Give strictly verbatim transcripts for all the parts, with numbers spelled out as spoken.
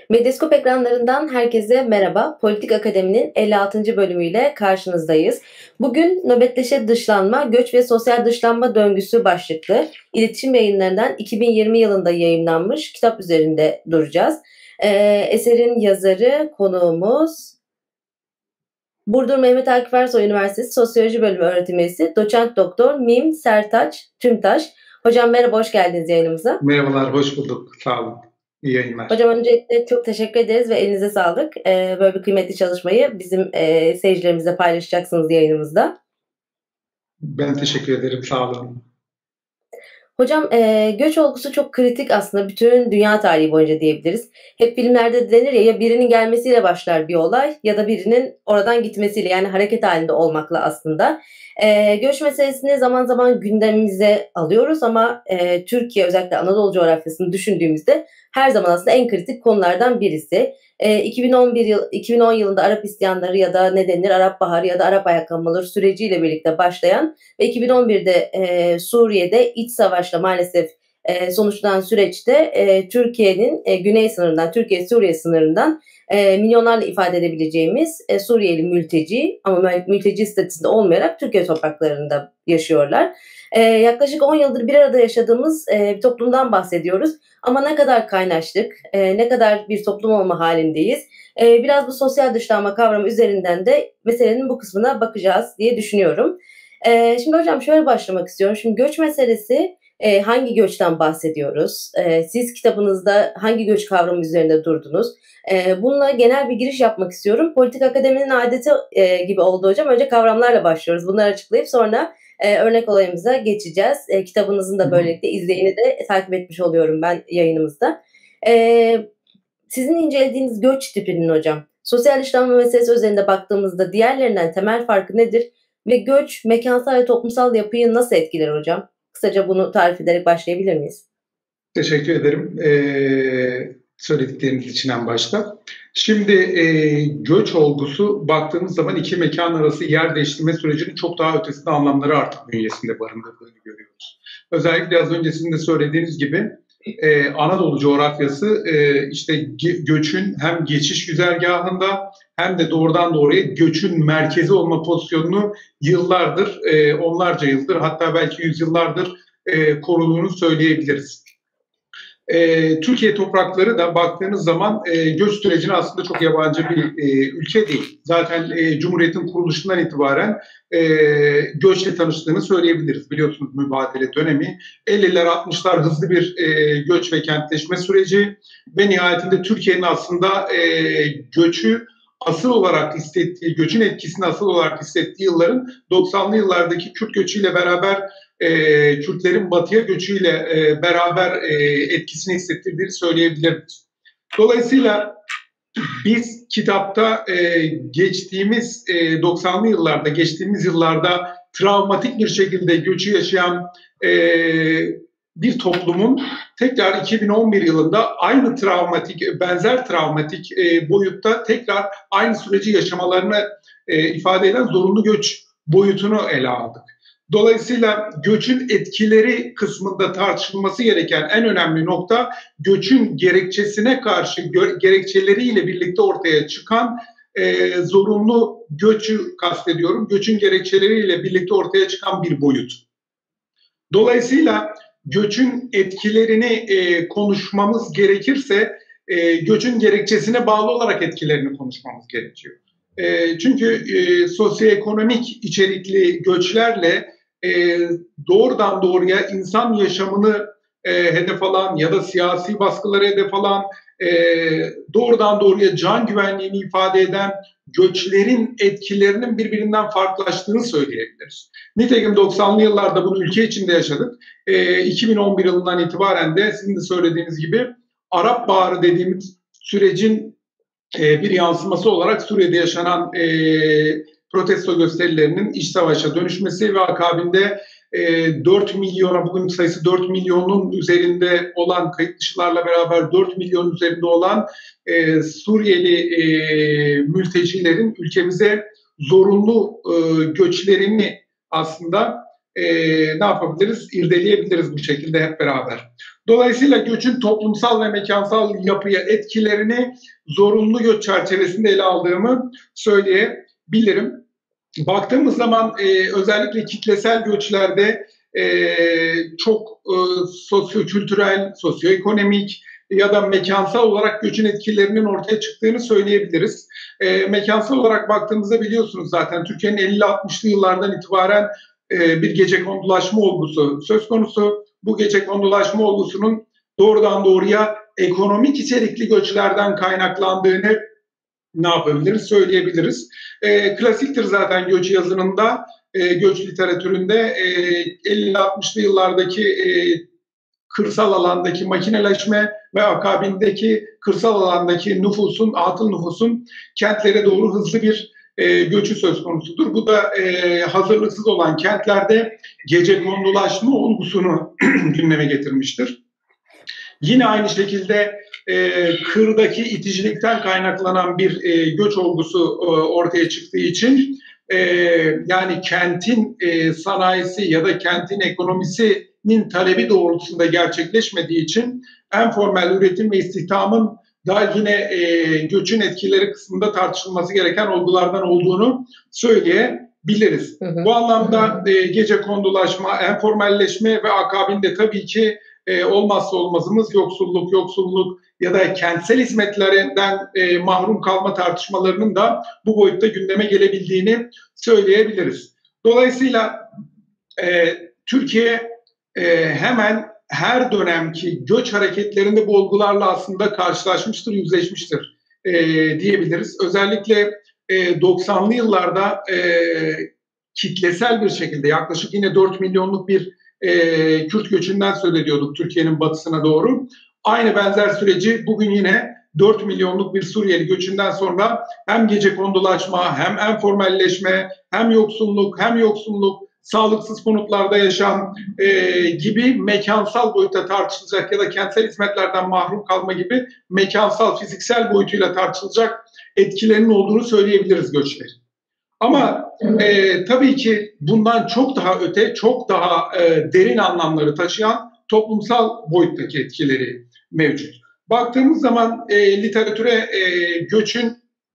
Medyaskop ekranlarından herkese merhaba. Politik Akademi'nin elli altıncı bölümüyle karşınızdayız. Bugün nöbetleşe dışlanma, göç ve sosyal dışlanma döngüsü başlıklı iletişim yayınlarından iki bin yirmi yılında yayımlanmış kitap üzerinde duracağız. Ee, eserin yazarı, konuğumuz Burdur Mehmet Akif Ersoy Üniversitesi Sosyoloji Bölümü öğretim üyesi Doçent Doktor Mim Sertaç Tümtaş. Hocam merhaba, hoş geldiniz yayınımıza. Merhabalar, hoş bulduk. Sağ olun. İyi yayınlar. Hocam öncelikle çok teşekkür ederiz ve elinize sağlık. Ee, böyle bir kıymetli çalışmayı bizim e, seyircilerimizle paylaşacaksınız yayınımızda. Ben teşekkür ederim, sağ olun. Hocam e, göç olgusu çok kritik aslında bütün dünya tarihi boyunca diyebiliriz. Hep filmlerde denir ya, ya birinin gelmesiyle başlar bir olay ya da birinin oradan gitmesiyle, yani hareket halinde olmakla aslında. E, göç meselesini zaman zaman gündemimize alıyoruz ama e, Türkiye, özellikle Anadolu coğrafyasını düşündüğümüzde her zaman aslında en kritik konulardan birisi. E, iki bin on bir yıl, iki bin on yılında Arap isyanları ya da ne denir Arap Baharı ya da Arap ayaklanmaları süreciyle birlikte başlayan ve iki bin on birde e, Suriye'de iç savaşla maalesef e, sonuçlanan süreçte e, Türkiye'nin e, güney sınırından, Türkiye-Suriye sınırından e, milyonlarla ifade edebileceğimiz e, Suriyeli mülteci, ama mülteci statüsünde olmayarak Türkiye topraklarında yaşıyorlar. E, yaklaşık on yıldır bir arada yaşadığımız e, bir toplumdan bahsediyoruz. Ama ne kadar kaynaştık, e, ne kadar bir toplum olma halindeyiz. E, biraz bu sosyal dışlanma kavramı üzerinden de meselenin bu kısmına bakacağız diye düşünüyorum. E, şimdi hocam şöyle başlamak istiyorum. Şimdi göç meselesi, e, hangi göçten bahsediyoruz? E, siz kitabınızda hangi göç kavramı üzerinde durdunuz? E, bununla genel bir giriş yapmak istiyorum. Politik Akademi'nin adeti e, gibi oldu hocam. Önce kavramlarla başlıyoruz. Bunları açıklayıp sonra e, örnek olayımıza geçeceğiz. E, kitabınızın da böylelikle izleyini de takip etmiş oluyorum ben yayınımızda. E, sizin incelediğiniz göç tipinin hocam, sosyal dışlanma meselesi üzerinde baktığımızda diğerlerinden temel farkı nedir? Ve göç mekansal ve toplumsal yapıyı nasıl etkiler hocam? Kısaca bunu tarif ederek başlayabilir miyiz? Teşekkür ederim. Ee, söyledikleriniz için en başta. Şimdi e, göç olgusu baktığımız zaman iki mekan arası yer değiştirme sürecinin çok daha ötesinde anlamları artık bünyesinde barındırdığını görüyoruz. Özellikle az önce sizin de söylediğiniz gibi e, Anadolu coğrafyası e, işte ge- göçün hem geçiş güzergahında hem de doğrudan doğruya göçün merkezi olma pozisyonunu yıllardır, e, onlarca yıldır, hatta belki yüzyıllardır e, koruduğunu söyleyebiliriz. E, Türkiye toprakları da baktığınız zaman e, göç sürecine aslında çok yabancı bir e, ülke değil. Zaten e, Cumhuriyet'in kuruluşundan itibaren e, göçle tanıştığını söyleyebiliriz. Biliyorsunuz mübadele dönemi, elliler altmışlar hızlı bir e, göç ve kentleşme süreci ve nihayetinde Türkiye'nin aslında e, göçü asıl olarak hissettiği, göçün etkisini asıl olarak hissettiği yılların doksanlı yıllardaki Kürt göçüyle beraber e, Kürtlerin batıya göçüyle e, beraber e, etkisini hissettirdiğini söyleyebilirim. Dolayısıyla biz kitapta e, geçtiğimiz e, doksanlı yıllarda, geçtiğimiz yıllarda travmatik bir şekilde göçü yaşayan e, bir toplumun tekrar iki bin on bir yılında aynı travmatik, benzer travmatik e, boyutta tekrar aynı süreci yaşamalarını e, ifade eden zorunlu göç boyutunu ele aldık. Dolayısıyla göçün etkileri kısmında tartışılması gereken en önemli nokta, göçün gerekçesine karşı gerekçeleriyle birlikte ortaya çıkan e, zorunlu göçü kastediyorum. Göçün gerekçeleriyle birlikte ortaya çıkan bir boyut. Dolayısıyla göçün etkilerini e, konuşmamız gerekirse e, göçün gerekçesine bağlı olarak etkilerini konuşmamız gerekiyor. E, çünkü e, sosyoekonomik içerikli göçlerle e, doğrudan doğruya insan yaşamını e, hedef alan ya da siyasi baskıları hedef alan, e, doğrudan doğruya can güvenliğini ifade eden göçlerin etkilerinin birbirinden farklılaştığını söyleyebiliriz. Nitekim doksanlı yıllarda bunu ülke içinde yaşadık. E, iki bin on bir yılından itibaren de sizin de söylediğiniz gibi Arap Baharı dediğimiz sürecin e, bir yansıması olarak Suriye'de yaşanan e, protesto gösterilerinin iç savaşa dönüşmesi ve akabinde e, dört milyona, bugün sayısı dört milyonun üzerinde olan, kayıt dışılarla beraber dört milyon üzerinde olan e, Suriyeli e, mültecilerin ülkemize zorunlu e, göçlerini aslında e, ne yapabiliriz? İrdeleyebiliriz bu şekilde hep beraber. Dolayısıyla göçün toplumsal ve mekansal yapıya etkilerini zorunlu göç çerçevesinde ele aldığımı söyleyebilirim. Baktığımız zaman e, özellikle kitlesel göçlerde e, çok e, sosyo-kültürel, sosyoekonomik ya da mekansal olarak göçün etkilerinin ortaya çıktığını söyleyebiliriz. E, mekansal olarak baktığımızda biliyorsunuz zaten Türkiye'nin elli altmışlı yıllardan itibaren e, bir gecekondulaşma olgusu söz konusu. Bu gecekondulaşma olgusunun doğrudan doğruya ekonomik içerikli göçlerden kaynaklandığını ne yapabiliriz söyleyebiliriz. E, klasiktir zaten göç yazınında, e, göç literatüründe e, elli altmışlı yıllardaki e, kırsal alandaki makineleşme ve akabindeki kırsal alandaki nüfusun, atıl nüfusun kentlere doğru hızlı bir e, göçü söz konusudur. Bu da e, hazırlıksız olan kentlerde gecekondulaşma olgusunu gündeme getirmiştir. Yine aynı şekilde e, kırdaki iticilikten kaynaklanan bir e, göç olgusu e, ortaya çıktığı için e, yani kentin e, sanayisi ya da kentin ekonomisinin talebi doğrultusunda gerçekleşmediği için en formel üretim ve istihdamın da yine e, göçün etkileri kısmında tartışılması gereken olgulardan olduğunu söyleyebiliriz. Hı hı. Bu anlamda e, gecekondulaşma, enformelleşme ve akabinde tabii ki e, olmazsa olmazımız yoksulluk, yoksulluk ya da kentsel hizmetlerinden e, mahrum kalma tartışmalarının da bu boyutta gündeme gelebildiğini söyleyebiliriz. Dolayısıyla e, Türkiye e, hemen her dönemki göç hareketlerinde bu olgularla aslında karşılaşmıştır, yüzleşmiştir e, diyebiliriz. Özellikle e, doksanlı yıllarda e, kitlesel bir şekilde yaklaşık yine dört milyonluk bir e, Kürt göçünden söz ediyorduk Türkiye'nin batısına doğru. Aynı benzer süreci bugün yine dört milyonluk bir Suriyeli göçünden sonra hem gecekondulaşma, hem enformelleşme, hem yoksulluk, hem yoksulluk, sağlıksız konutlarda yaşam e, gibi mekansal boyutta tartışılacak ya da kentsel hizmetlerden mahrum kalma gibi mekansal, fiziksel boyutuyla tartışılacak etkilerinin olduğunu söyleyebiliriz göçlerin. Ama e, tabii ki bundan çok daha öte, çok daha e, derin anlamları taşıyan toplumsal boyuttaki etkileri mevcut. Baktığımız zaman e, literatüre e, göçün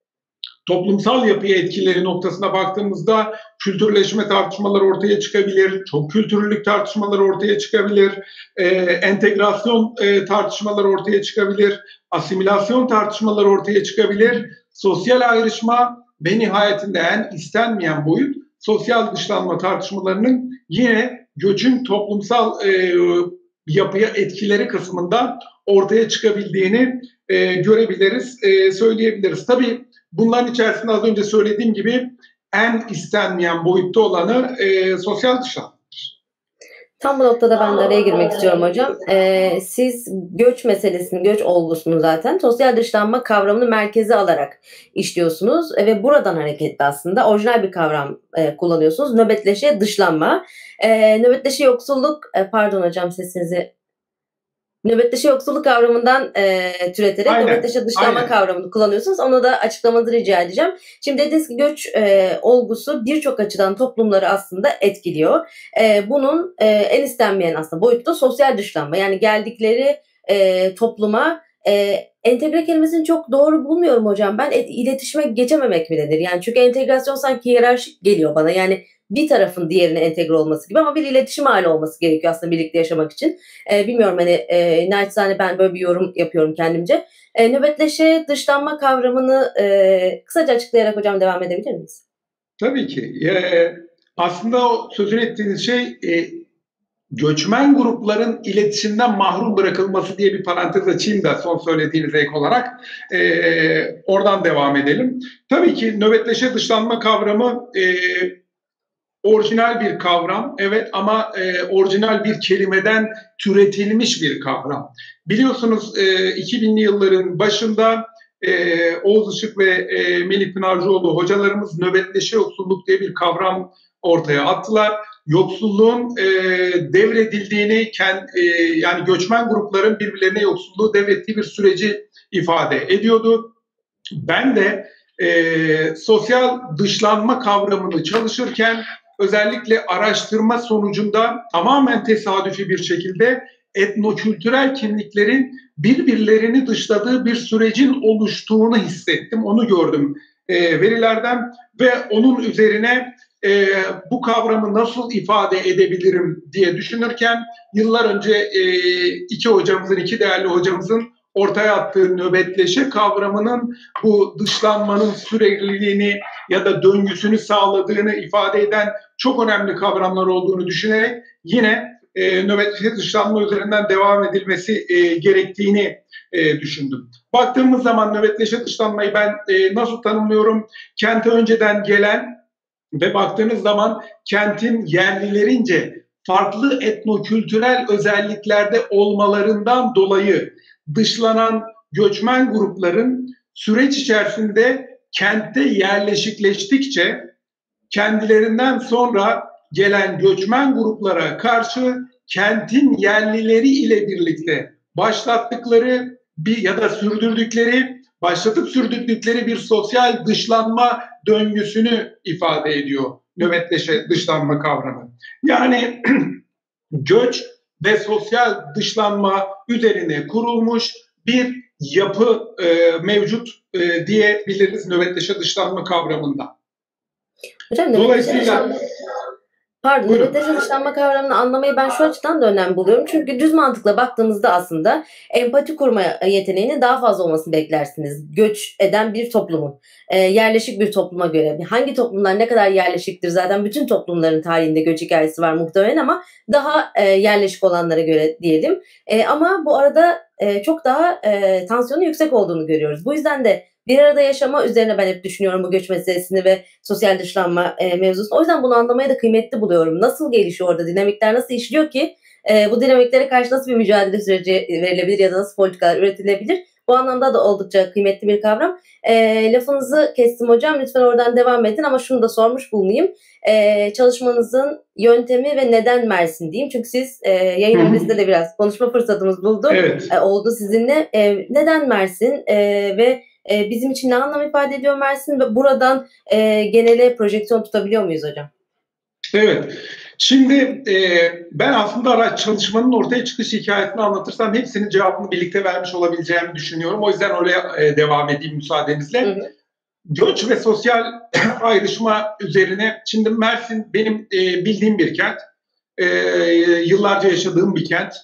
toplumsal yapıya etkileri noktasına baktığımızda kültürleşme tartışmaları ortaya çıkabilir, çok kültürlülük tartışmaları ortaya çıkabilir, e, entegrasyon e, tartışmaları ortaya çıkabilir, asimilasyon tartışmaları ortaya çıkabilir, sosyal ayrışma ve nihayetinde en istenmeyen boyut sosyal dışlanma tartışmalarının yine göçün toplumsal e, yapıya etkileri kısmında ortaya çıkabildiğini e, görebiliriz, e, söyleyebiliriz. Tabii bunların içerisinde az önce söylediğim gibi en istenmeyen boyutta olanı e, sosyal dışlanma. Tam bu noktada ben de araya girmek istiyorum hocam. Ee, siz göç meselesini, göç olgusunu zaten sosyal dışlanma kavramını merkeze alarak işliyorsunuz ve buradan hareketle aslında orijinal bir kavram e, kullanıyorsunuz. Nöbetleşe dışlanma. E, nöbetleşe yoksulluk, e, pardon hocam sesinizi nöbetleşe yoksulluk kavramından e, türeterek aynen, nöbetleşe dışlanma aynen. kavramını kullanıyorsunuz. Onu da açıklamanızı rica edeceğim. Şimdi dediğiniz ki göç e, olgusu birçok açıdan toplumları aslında etkiliyor. E, bunun e, en istenmeyen aslında boyutu da sosyal dışlanma. Yani geldikleri e, topluma e, entegre kelimesini çok doğru bulmuyorum hocam. Ben et, iletişime geçememek mi denir? Yani çünkü entegrasyon sanki hiyerarşik geliyor bana. Yani bir tarafın diğerine entegre olması gibi ama bir iletişim hali olması gerekiyor aslında birlikte yaşamak için. E, bilmiyorum hani e, naçizane ben böyle bir yorum yapıyorum kendimce. E, nöbetleşe dışlanma kavramını e, kısaca açıklayarak hocam devam edebilir miyiz? Tabii ki. E, aslında o sözünü ettiğiniz şey e, göçmen grupların iletişimden mahrum bırakılması diye bir parantez açayım da son söylediğinize ek olarak e, oradan devam edelim. Tabii ki nöbetleşe dışlanma kavramı e, orijinal bir kavram, evet ama e, orijinal bir kelimeden türetilmiş bir kavram. Biliyorsunuz e, iki binli yılların başında e, Oğuz Işık ve e, Melih Pınarcıoğlu hocalarımız nöbetleşe yoksulluk diye bir kavram ortaya attılar. Yoksulluğun e, devredildiğini, kend, e, yani göçmen grupların birbirlerine yoksulluğu devrettiği bir süreci ifade ediyordu. Ben de e, sosyal dışlanma kavramını çalışırken özellikle araştırma sonucunda tamamen tesadüfi bir şekilde etnokültürel kimliklerin birbirlerini dışladığı bir sürecin oluştuğunu hissettim, onu gördüm e, verilerden ve onun üzerine e, bu kavramı nasıl ifade edebilirim diye düşünürken yıllar önce e, iki hocamızın, iki değerli hocamızın ortaya attığı nöbetleşe kavramının bu dışlanmanın sürekliliğini ya da döngüsünü sağladığını ifade eden çok önemli kavramlar olduğunu düşünerek yine e, nöbetleşe dışlanma üzerinden devam edilmesi e, gerektiğini e, düşündüm. Baktığımız zaman nöbetleşe dışlanmayı ben e, nasıl tanımlıyorum? Kente önceden gelen ve baktığınız zaman kentin yerlilerince farklı etnokültürel özelliklerde olmalarından dolayı dışlanan göçmen grupların süreç içerisinde kentte yerleşikleştikçe kendilerinden sonra gelen göçmen gruplara karşı kentin yerlileri ile birlikte başlattıkları bir ya da sürdürdükleri, başlatıp sürdürdükleri bir sosyal dışlanma döngüsünü ifade ediyor nöbetleşe dışlanma kavramı. Yani göç ve sosyal dışlanma üzerine kurulmuş bir yapı e, mevcut e, diyebiliriz nöbetleşe dışlanma kavramında. Hocam, dolayısıyla Pardon, nöbetleşe dışlanma kavramını anlamayı ben şu açıdan da önemli buluyorum. Çünkü düz mantıkla baktığımızda aslında empati kurma yeteneğinin daha fazla olmasını beklersiniz. Göç eden bir toplumun, e, yerleşik bir topluma göre. Hangi toplumlar ne kadar yerleşiktir? Zaten bütün toplumların tarihinde göç hikayesi var muhtemelen ama daha e, yerleşik olanlara göre diyelim. E, ama bu arada e, çok daha e, tansiyonun yüksek olduğunu görüyoruz. Bu yüzden de bir arada yaşama üzerine ben hep düşünüyorum bu göç meselesini ve sosyal dışlanma e, mevzusunu. O yüzden bunu anlamayı da kıymetli buluyorum. Nasıl gelişiyor orada? Dinamikler nasıl işliyor ki? E, bu dinamiklere karşı nasıl bir mücadele süreci verilebilir ya da nasıl politikalar üretilebilir? Bu anlamda da oldukça kıymetli bir kavram. E, lafınızı kestim hocam. Lütfen oradan devam edin ama şunu da sormuş bulunayım. E, çalışmanızın yöntemi ve neden Mersin diyeyim. Çünkü siz e, yayın öncesinde de biraz konuşma fırsatımız buldu. Evet. E, oldu sizinle. E, neden Mersin e, ve e, bizim için ne anlam ifade ediyor Mersin ve buradan e, genele projeksiyon tutabiliyor muyuz hocam? Evet. Şimdi e, ben aslında araç çalışmanın ortaya çıkış hikayesini anlatırsam hepsinin cevabını birlikte vermiş olabileceğimi düşünüyorum. O yüzden oraya e, devam edeyim müsaadenizle. Hı hı. Göç ve sosyal ayrışma üzerine, şimdi Mersin benim e, bildiğim bir kent. E, yıllarca yaşadığım bir kent.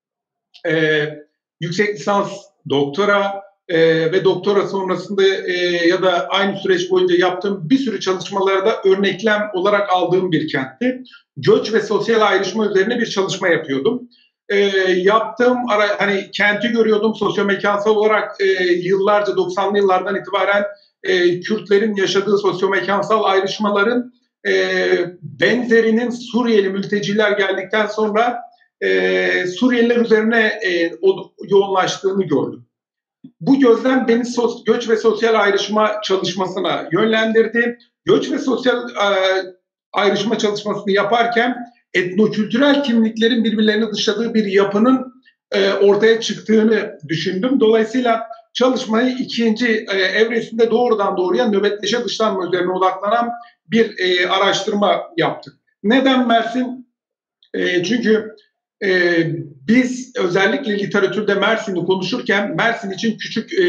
E, yüksek lisans, doktora e, ve doktora sonrasında e, ya da aynı süreç boyunca yaptığım bir sürü ççalışmalarda örneklem olarak aldığım bir kentti. Göç ve sosyal ayrışma üzerine bir çalışma yapıyordum. E, yaptığım ara, hani kenti görüyordum sosyomekansal olarak e, yıllarca doksanlı yıllardan itibaren e, Kürtlerin yaşadığı sosyomekansal ayrışmaların e, benzerinin Suriyeli mülteciler geldikten sonra e, Suriyeliler üzerine e, o, yoğunlaştığını gördüm. Bu gözlem beni sos, göç ve sosyal ayrışma çalışmasına yönlendirdi. Göç ve sosyal e, ayrışma çalışmasını yaparken etnokültürel kimliklerin birbirlerini dışladığı bir yapının e, ortaya çıktığını düşündüm. Dolayısıyla çalışmayı ikinci e, evresinde doğrudan doğruya nöbetleşe dışlanma üzerine odaklanan bir e, araştırma yaptık. Neden Mersin? E, çünkü e, biz özellikle literatürde Mersin'i konuşurken Mersin için küçük e,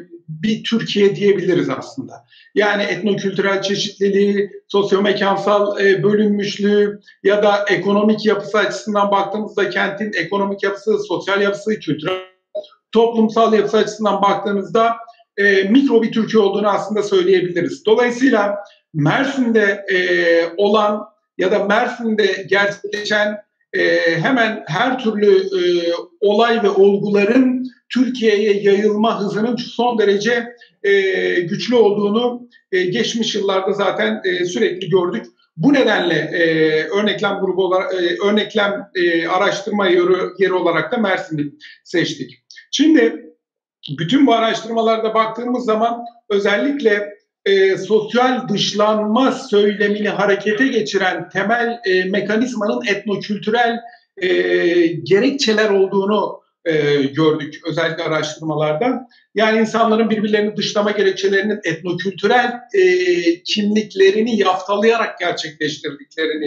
bir Türkiye diyebiliriz aslında. Yani etnokültürel çeşitliliği, sosyomekansal e, bölünmüşlüğü ya da ekonomik yapısı açısından baktığımızda kentin ekonomik yapısı, sosyal yapısı, kültürel, toplumsal yapısı açısından baktığımızda e, mikro bir Türkiye olduğunu aslında söyleyebiliriz. Dolayısıyla Mersin'de e, olan ya da Mersin'de gerçekleşen e, hemen her türlü e, olay ve olguların Türkiye'ye yayılma hızının son derece e, güçlü olduğunu e, geçmiş yıllarda zaten e, sürekli gördük. Bu nedenle e, örneklem grubu olarak, e, örneklem e, araştırma yeri, yeri olarak da Mersin'i seçtik. Şimdi bütün bu araştırmalarda baktığımız zaman özellikle e, sosyal dışlanma söylemini harekete geçiren temel e, mekanizmanın etnokültürel e, gerekçeler olduğunu e, gördük özellikle araştırmalardan. Yani insanların birbirlerini dışlama gerekçelerinin etnokültürel e, kimliklerini yaftalayarak gerçekleştirdiklerini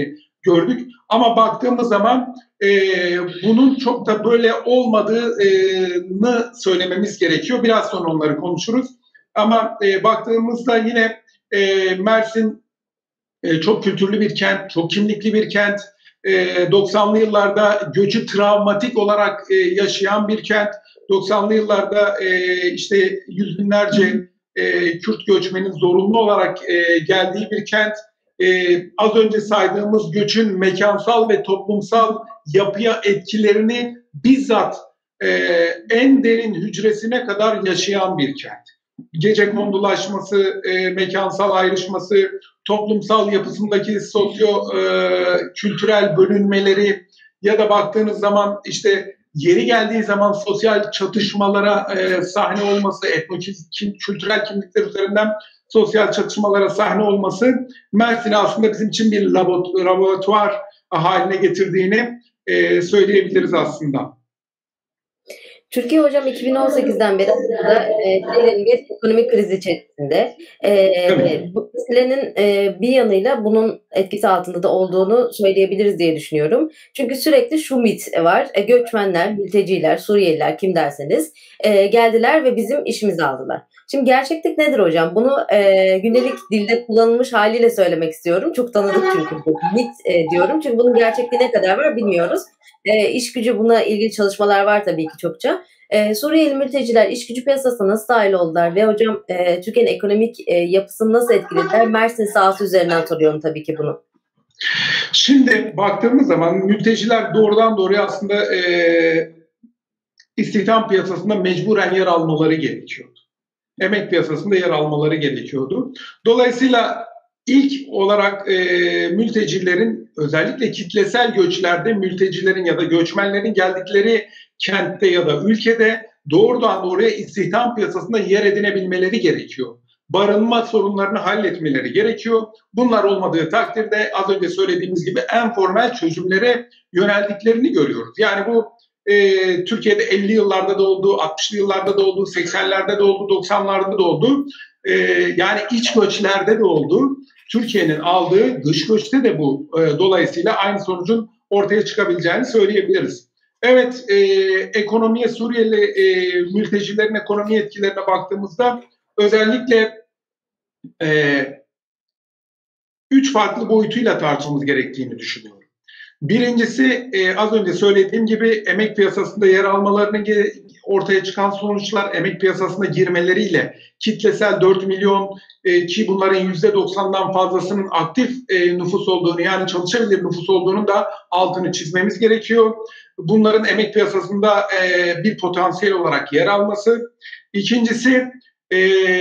gördük. Ama baktığımız zaman e, bunun çok da böyle olmadığını söylememiz gerekiyor. Biraz sonra onları konuşuruz. Ama e, baktığımızda yine e, Mersin e, çok kültürlü bir kent, çok kimlikli bir kent. E, doksanlı yıllarda göçü travmatik olarak e, yaşayan bir kent. doksanlı yıllarda e, işte yüz binlerce e, Kürt göçmenin zorunlu olarak e, geldiği bir kent. E, az önce saydığımız göçün mekansal ve toplumsal yapıya etkilerini bizzat e, en derin hücresine kadar yaşayan bir kent. Gecekondulaşması, e, mekansal ayrışması, toplumsal yapısındaki sosyo-kültürel e, bölünmeleri ya da baktığınız zaman işte yeri geldiği zaman sosyal çatışmalara e, sahne olması, etno-kültürel kimlikler üzerinden sosyal çatışmalara sahne olması Mersin'i aslında bizim için bir laboratuvar haline getirdiğini e, söyleyebiliriz aslında. Türkiye hocam iki bin on sekizden beri aslında e, bir ekonomik kriz içerisinde. E, evet. Bu meselenin e, bir yanıyla bunun etkisi altında da olduğunu söyleyebiliriz diye düşünüyorum. Çünkü sürekli şu mit var. E, göçmenler, mülteciler, Suriyeliler kim derseniz e, geldiler ve bizim işimizi aldılar. Şimdi gerçeklik nedir hocam? Bunu e, gündelik dilde kullanılmış haliyle söylemek istiyorum. Çok tanıdık çünkü bu mit e, diyorum. Çünkü bunun gerçekliği ne kadar var bilmiyoruz. E, iş gücü buna ilgili çalışmalar var tabii ki çokça. E, Suriyeli mülteciler iş gücü piyasasına nasıl dahil oldular ve hocam e, Türkiye'nin ekonomik e, yapısını nasıl etkilediler? Mersin sahası üzerinden soruyorum tabii ki bunu. Şimdi baktığımız zaman mülteciler doğrudan doğruya aslında e, istihdam piyasasında mecburen yer almaları gerekiyordu. Emek piyasasında yer almaları gerekiyordu. Dolayısıyla ilk olarak e, mültecilerin özellikle kitlesel göçlerde mültecilerin ya da göçmenlerin geldikleri kentte ya da ülkede doğrudan doğruya istihdam piyasasında yer edinebilmeleri gerekiyor. Barınma sorunlarını halletmeleri gerekiyor. Bunlar olmadığı takdirde az önce söylediğimiz gibi en formel çözümlere yöneldiklerini görüyoruz. Yani bu e, Türkiye'de elli yıllarda da oldu, altmışlı yıllarda da oldu, seksenlerde de oldu, doksanlarda da oldu. E, yani iç göçlerde de oldu. Türkiye'nin aldığı dış göçte de bu e, dolayısıyla aynı sonucun ortaya çıkabileceğini söyleyebiliriz. Evet, e, ekonomiye Suriyeli e, mültecilerin ekonomi etkilerine baktığımızda özellikle e, üç farklı boyutuyla tartışmamız gerektiğini düşünüyorum. Birincisi e, az önce söylediğim gibi emek piyasasında yer almalarının ortaya çıkan sonuçlar, emek piyasasına girmeleriyle kitlesel dört milyon e, ki bunların yüzde doksandan fazlasının aktif e, nüfus olduğunu yani çalışabilir nüfus olduğunu da altını çizmemiz gerekiyor. Bunların emek piyasasında e, bir potansiyel olarak yer alması. İkincisi e,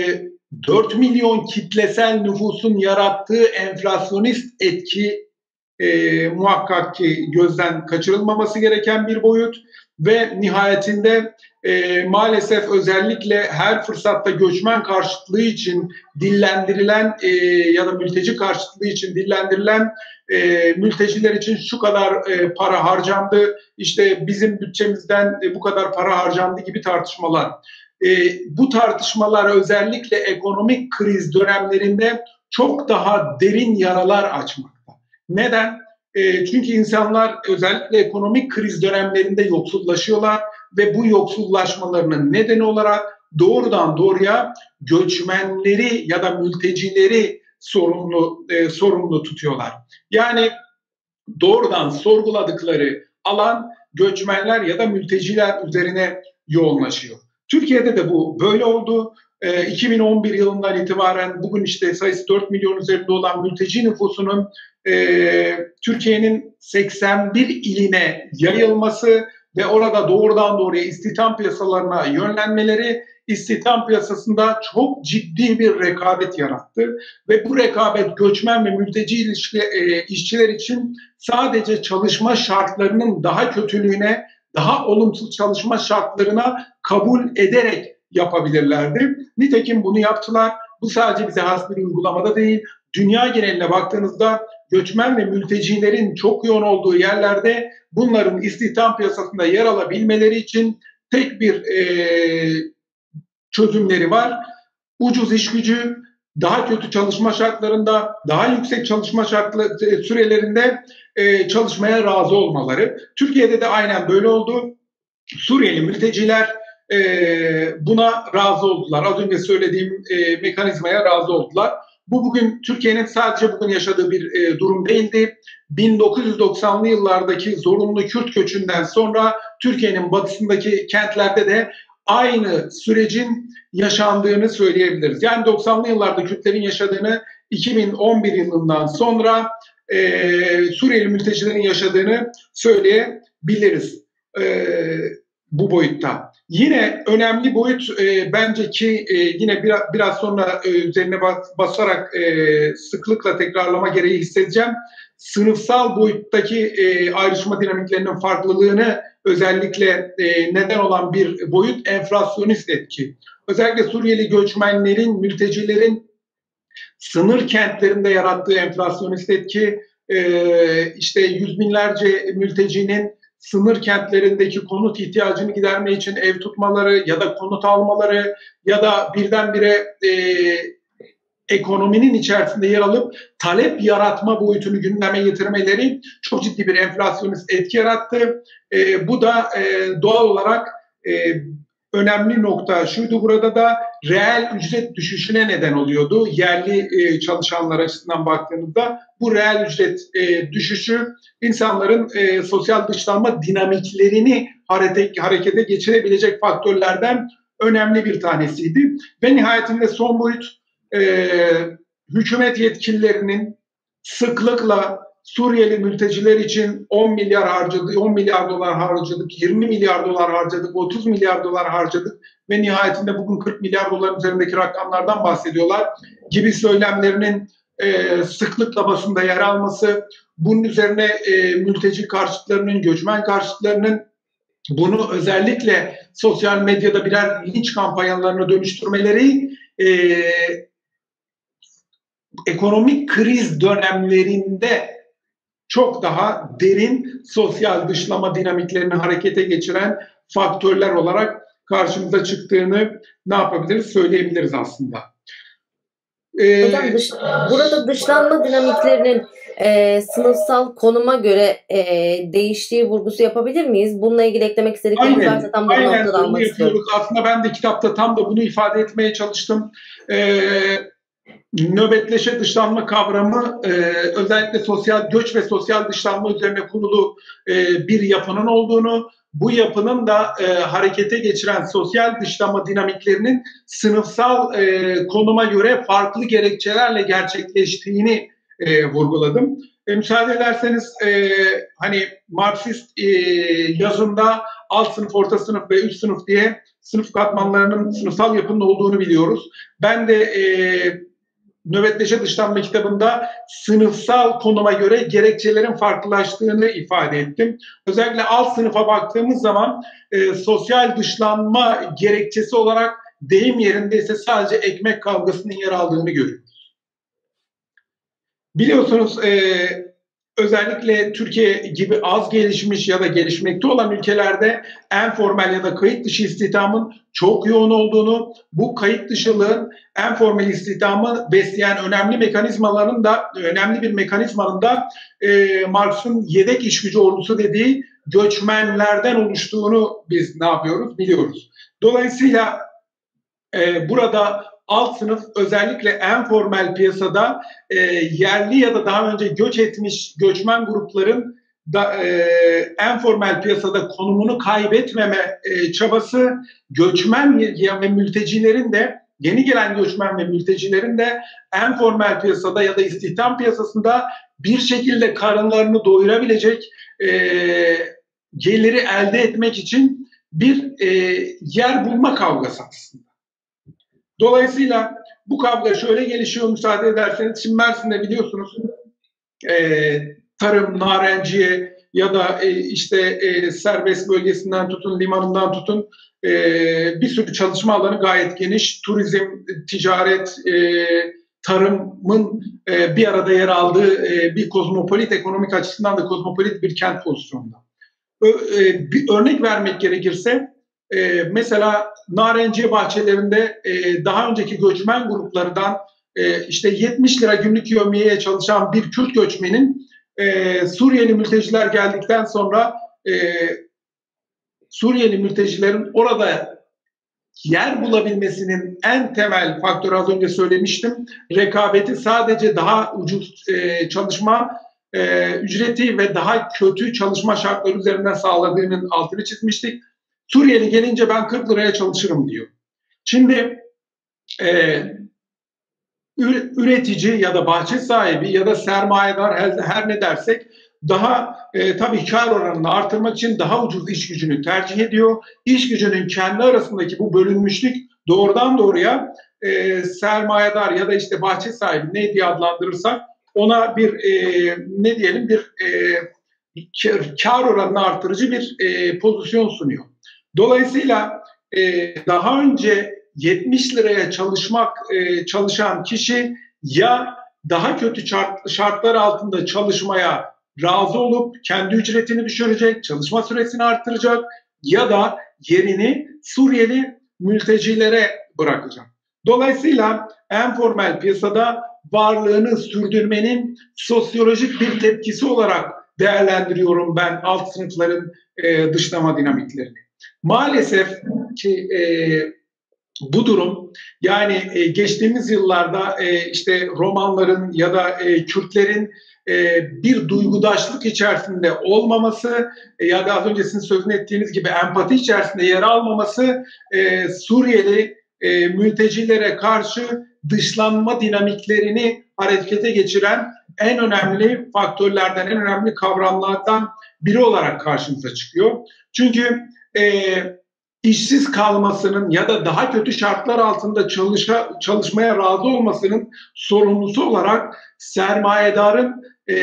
dört milyon kitlesel nüfusun yarattığı enflasyonist etki E, muhakkak ki gözden kaçırılmaması gereken bir boyut ve nihayetinde e, maalesef özellikle her fırsatta göçmen karşıtlığı için dillendirilen e, ya da mülteci karşıtlığı için dillendirilen e, mülteciler için şu kadar e, para harcandı, işte bizim bütçemizden e, bu kadar para harcandı gibi tartışmalar. E, bu tartışmalar özellikle ekonomik kriz dönemlerinde çok daha derin yaralar açmakta. Neden? E, çünkü insanlar özellikle ekonomik kriz dönemlerinde yoksullaşıyorlar ve bu yoksullaşmalarının nedeni olarak doğrudan doğruya göçmenleri ya da mültecileri sorumlu e, sorumlu tutuyorlar. Yani doğrudan sorguladıkları alan göçmenler ya da mülteciler üzerine yoğunlaşıyor. Türkiye'de de bu böyle oldu. E, iki bin on bir yılından itibaren bugün işte sayısı dört milyon üzerinde olan mülteci nüfusunun e, Türkiye'nin seksen bir iline yayılması ve orada doğrudan doğruya istihdam piyasalarına yönlenmeleri istihdam piyasasında çok ciddi bir rekabet yarattı. Ve bu rekabet göçmen ve mülteci ilişki, e, işçiler için sadece çalışma şartlarının daha kötülüğüne, daha olumsuz çalışma şartlarına kabul ederek yapabilirlerdi. Nitekim bunu yaptılar. Bu sadece bize has bir uygulamada değil. Dünya geneline baktığınızda göçmen ve mültecilerin çok yoğun olduğu yerlerde bunların istihdam piyasasında yer alabilmeleri için tek bir e, çözümleri var. Ucuz iş gücü, daha kötü çalışma şartlarında, daha yüksek çalışma şartları sürelerinde e, çalışmaya razı olmaları. Türkiye'de de aynen böyle oldu. Suriyeli mülteciler e, buna razı oldular. Az önce söylediğim e, mekanizmaya razı oldular. Bu bugün Türkiye'nin sadece bugün yaşadığı bir e, durum değildi. bin dokuz yüz doksanlı yıllardaki zorunlu Kürt göçünden sonra Türkiye'nin batısındaki kentlerde de aynı sürecin yaşandığını söyleyebiliriz. Yani doksanlı yıllarda Kürtlerin yaşadığını, iki bin on bir yılından sonra e, Suriyeli mültecilerin yaşadığını söyleyebiliriz e, bu boyutta. Yine önemli boyut e, bence ki e, yine biraz, biraz sonra e, üzerine bas, basarak e, sıklıkla tekrarlama gereği hissedeceğim. Sınıfsal boyuttaki e, ayrışma dinamiklerinin farklılığını özellikle e, neden olan bir boyut enflasyonist etki. Özellikle Suriyeli göçmenlerin, mültecilerin sınır kentlerinde yarattığı enflasyonist etki, e, işte yüz binlerce mültecinin sınır kentlerindeki konut ihtiyacını giderme için ev tutmaları ya da konut almaları ya da birdenbire e, ekonominin içerisinde yer alıp talep yaratma boyutunu gündeme getirmeleri çok ciddi bir enflasyonist etki yarattı. E, bu da e, doğal olarak e, önemli nokta şuydu, burada da reel ücret düşüşüne neden oluyordu. Yerli e, çalışanlar açısından baktığımızda bu reel ücret e, düşüşü insanların e, sosyal dışlanma dinamiklerini harete, harekete geçirebilecek faktörlerden önemli bir tanesiydi. Ve nihayetinde son boyut e, hükümet yetkililerinin sıklıkla Suriyeli mülteciler için on milyar harcadık, on milyar dolar harcadık, yirmi milyar dolar harcadık, otuz milyar dolar harcadık ve nihayetinde bugün kırk milyar doların üzerindeki rakamlardan bahsediyorlar gibi söylemlerinin e, sıklıkla basında yer alması, bunun üzerine e, mülteci karşıtlarının, göçmen karşıtlarının bunu özellikle sosyal medyada birer linç kampanyalarına dönüştürmeleri e, ekonomik kriz dönemlerinde çok daha derin sosyal dışlama dinamiklerini harekete geçiren faktörler olarak karşımıza çıktığını ne yapabiliriz söyleyebiliriz aslında. Ee, Hocam dış, burada dışlanma dinamiklerinin e, sınıfsal konuma göre e, değiştiği vurgusu yapabilir miyiz? Bununla ilgili eklemek istedikleriniz varsa tam da bu noktada almak istiyorum. Aslında ben de kitapta tam da bunu ifade etmeye çalıştım. Ee, Nöbetleşe dışlanma kavramı e, özellikle sosyal göç ve sosyal dışlanma üzerine kurulu e, bir yapının olduğunu, bu yapının da e, harekete geçiren sosyal dışlanma dinamiklerinin sınıfsal e, konuma göre farklı gerekçelerle gerçekleştiğini e, vurguladım. E, müsaade ederseniz e, hani Marksist e, yazında alt sınıf, orta sınıf ve üst sınıf diye sınıf katmanlarının sınıfsal yapının olduğunu biliyoruz. Ben de e, Nöbetleşe Dışlanma kitabında sınıfsal konuma göre gerekçelerin farklılaştığını ifade ettim. Özellikle alt sınıfa baktığımız zaman e, sosyal dışlanma gerekçesi olarak deyim yerindeyse sadece ekmek kavgasının yer aldığını görüyoruz. Biliyorsunuz e, özellikle Türkiye gibi az gelişmiş ya da gelişmekte olan ülkelerde en formal ya da kayıt dışı istihdamın çok yoğun olduğunu, bu kayıt dışılığın en formal istihdamı besleyen önemli mekanizmaların da önemli bir mekanizmanın da e, Marx'ın yedek iş gücü ordusu dediği göçmenlerden oluştuğunu biz ne yapıyoruz biliyoruz. Dolayısıyla e, burada alt sınıf özellikle en formal piyasada e, yerli ya da daha önce göç etmiş göçmen grupların da e, en formal piyasada konumunu kaybetmeme e, çabası, göçmen ve mültecilerin de yeni gelen göçmen ve mültecilerin de en formal piyasada ya da istihdam piyasasında bir şekilde karınlarını doyurabilecek e, geliri elde etmek için bir e, yer bulma kavgası aslında. Dolayısıyla bu kavga şöyle gelişiyor, müsaade ederseniz. Şimdi Mersin'de biliyorsunuz e, tarım, narenciye ya da e, işte e, serbest bölgesinden tutun, limanından tutun e, bir sürü çalışma alanı gayet geniş. Turizm, ticaret, e, tarımın e, bir arada yer aldığı e, bir kozmopolit, ekonomik açısından da kozmopolit bir kent pozisyonunda. Ö, e, bir örnek vermek gerekirse Ee, mesela narenciye bahçelerinde e, daha önceki göçmen gruplarından e, işte yetmiş lira günlük yevmiyeye çalışan bir Kürt göçmenin e, Suriyeli mülteciler geldikten sonra e, Suriyeli mültecilerin orada yer bulabilmesinin en temel faktörü, az önce söylemiştim, rekabeti sadece daha ucuz e, çalışma e, ücreti ve daha kötü çalışma şartları üzerinden sağladığının altını çizmiştik. Suriyeli gelince ben kırk liraya çalışırım diyor. Şimdi e, üretici ya da bahçe sahibi ya da sermayedar, her, her ne dersek, daha e, tabii kar oranını artırmak için daha ucuz iş gücünü tercih ediyor. İş gücünün kendi arasındaki bu bölünmüşlük doğrudan doğruya e, sermayedar ya da işte bahçe sahibi, ne diye adlandırırsak ona bir e, ne diyelim bir e, kar oranını artırıcı bir e, pozisyon sunuyor. Dolayısıyla e, daha önce yetmiş liraya çalışmak e, çalışan kişi ya daha kötü şart, şartlar altında çalışmaya razı olup kendi ücretini düşürecek, çalışma süresini arttıracak ya da yerini Suriyeli mültecilere bırakacak. Dolayısıyla informal piyasada varlığını sürdürmenin sosyolojik bir tepkisi olarak değerlendiriyorum ben alt sınıfların e, dışlama dinamiklerini. Maalesef ki e, bu durum, yani e, geçtiğimiz yıllarda e, işte romanların ya da e, Kürtlerin e, bir duygudaşlık içerisinde olmaması e, ya da az önce sizin sözünü ettiğiniz gibi empati içerisinde yer almaması e, Suriyeli e, mültecilere karşı dışlanma dinamiklerini harekete geçiren en önemli faktörlerden, en önemli kavramlardan biri olarak karşımıza çıkıyor. Çünkü e, işsiz kalmasının ya da daha kötü şartlar altında çalışa, çalışmaya razı olmasının sorumlusu olarak sermayedarın e,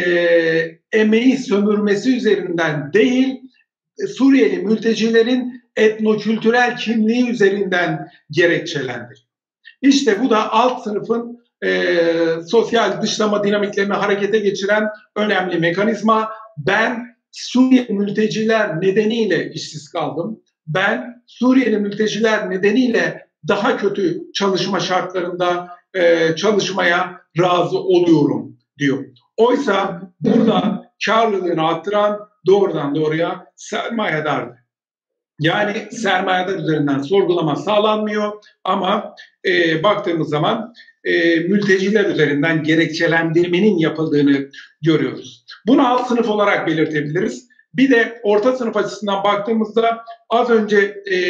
emeği sömürmesi üzerinden değil, Suriyeli mültecilerin etnokültürel kimliği üzerinden gerekçelendir. İşte bu da alt sınıfın e, sosyal dışlama dinamiklerini harekete geçiren önemli mekanizma. Ben Suriyeli mülteciler nedeniyle işsiz kaldım. Ben Suriyeli mülteciler nedeniyle daha kötü çalışma şartlarında e, çalışmaya razı oluyorum diyor. Oysa burada karlılığını arttıran doğrudan doğruya sermayedardır. Yani sermayedar üzerinden sorgulama sağlanmıyor ama e, baktığımız zaman e, mülteciler üzerinden gerekçelendirmenin yapıldığını görüyoruz. Bunu alt sınıf olarak belirtebiliriz. Bir de orta sınıf açısından baktığımızda az önce e,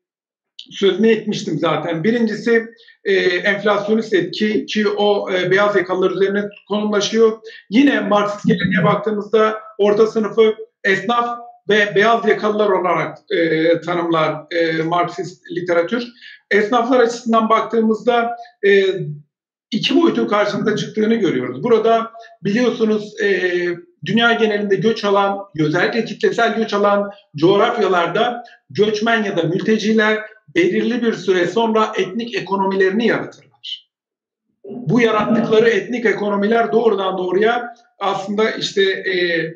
sözünü etmiştim zaten. Birincisi e, enflasyonist etki ki o e, beyaz yakalılar üzerine konumlaşıyor. Yine Marksist geleneğe baktığımızda orta sınıfı esnaf ve beyaz yakalılar olarak e, tanımlar e, Marksist literatür. Esnaflar açısından baktığımızda e, iki boyutun karşımıza çıktığını görüyoruz. Burada biliyorsunuz e, dünya genelinde göç alan, özellikle kitlesel göç alan coğrafyalarda göçmen ya da mülteciler belirli bir süre sonra etnik ekonomilerini yaratırlar. Bu yarattıkları etnik ekonomiler doğrudan doğruya aslında işte e,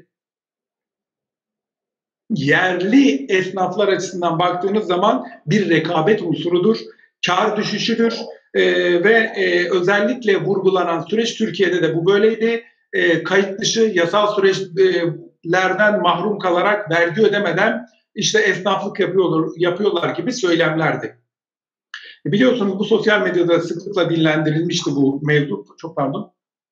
yerli esnaflar açısından baktığınız zaman bir rekabet unsurudur, kar düşüşüdür e, ve e, özellikle vurgulanan süreç Türkiye'de de bu böyleydi. E, kayıt dışı yasal süreçlerden mahrum kalarak vergi ödemeden işte esnaflık yapıyorlar, yapıyorlar gibi söylemlerdi. E, biliyorsunuz bu sosyal medyada sıklıkla dillendirilmişti bu mevzu. Çok pardon.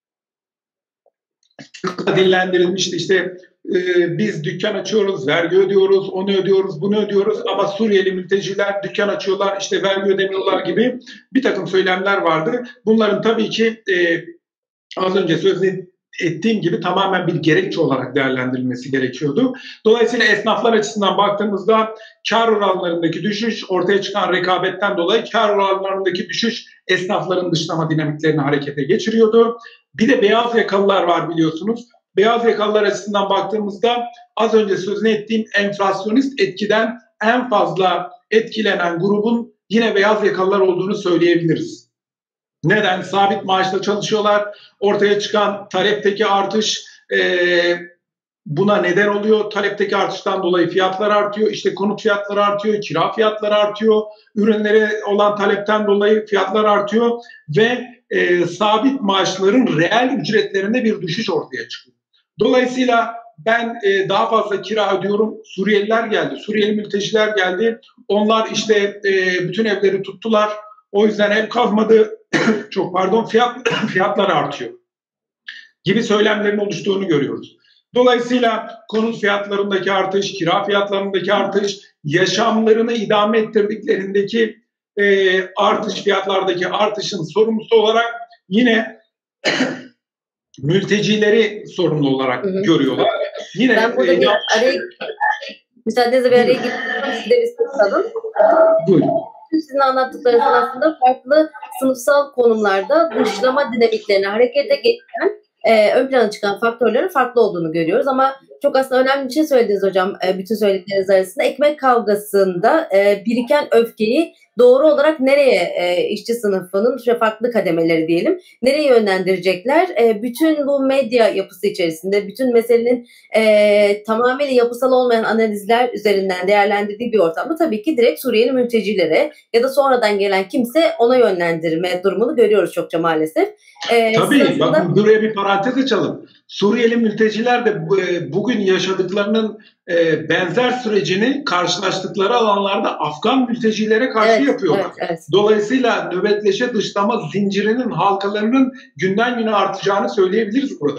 Sıklıkla dillendirilmişti işte e, biz dükkan açıyoruz, vergi ödüyoruz, onu ödüyoruz, bunu ödüyoruz ama Suriyeli mülteciler dükkan açıyorlar, işte vergi ödemiyorlar gibi bir takım söylemler vardı. Bunların tabii ki e, az önce sözünü ettiğim gibi tamamen bir gerekçe olarak değerlendirilmesi gerekiyordu. Dolayısıyla esnaflar açısından baktığımızda kar oranlarındaki düşüş, ortaya çıkan rekabetten dolayı kar oranlarındaki düşüş esnafların dışlama dinamiklerini harekete geçiriyordu. Bir de beyaz yakalılar var biliyorsunuz. Beyaz yakalılar açısından baktığımızda az önce sözünü ettiğim enflasyonist etkiden en fazla etkilenen grubun yine beyaz yakalılar olduğunu söyleyebiliriz. Neden? Sabit maaşla çalışıyorlar. Ortaya çıkan talepteki artış e, buna neden oluyor. Talepteki artıştan dolayı fiyatlar artıyor. İşte konut fiyatları artıyor, kira fiyatları artıyor. Ürünlere olan talepten dolayı fiyatlar artıyor ve e, sabit maaşların reel ücretlerinde bir düşüş ortaya çıkıyor. Dolayısıyla ben e, daha fazla kira ödüyorum. Suriyeliler geldi, Suriyeli mülteciler geldi. Onlar işte e, bütün evleri tuttular. O yüzden ev kalmadı. Çok pardon, fiyat fiyatlar artıyor gibi söylemlerin oluştuğunu görüyoruz. Dolayısıyla konut fiyatlarındaki artış, kira fiyatlarındaki artış, yaşamlarını idame ettirdiklerindeki e, artış, fiyatlardaki artışın sorumlusu olarak yine mültecileri sorumlu olarak hı hı. görüyorlar. Yine ben burada e, bir araya, müsaadenizle bir araya gittim. Siz de bir soralım. Buyurun. Sizin anlattıklarınızın aslında farklı sınıfsal konumlarda dışlama dinamiklerini harekete geçiren e, ön plana çıkan faktörlerin farklı olduğunu görüyoruz. Ama çok aslında önemli bir şey söylediniz hocam e, bütün söyledikleriniz arasında. Ekmek kavgasında e, biriken öfkeyi doğru olarak nereye e, işçi sınıfının işte farklı kademeleri diyelim nereye yönlendirecekler? E, bütün bu medya yapısı içerisinde bütün meselenin e, tamamıyla yapısal olmayan analizler üzerinden değerlendirdiği bir ortamda tabii ki direkt Suriyeli mültecilere ya da sonradan gelen kimse ona yönlendirme durumunu görüyoruz çokça maalesef. E, tabii sırasında... bakın buraya bir parantez açalım. Suriyeli mülteciler de bugün yaşadıklarının benzer sürecini karşılaştıkları alanlarda Afgan mültecilere karşı evet, yapıyorlar. Evet, evet. Dolayısıyla nöbetleşe dışlama zincirinin halkalarının günden güne artacağını söyleyebiliriz burada.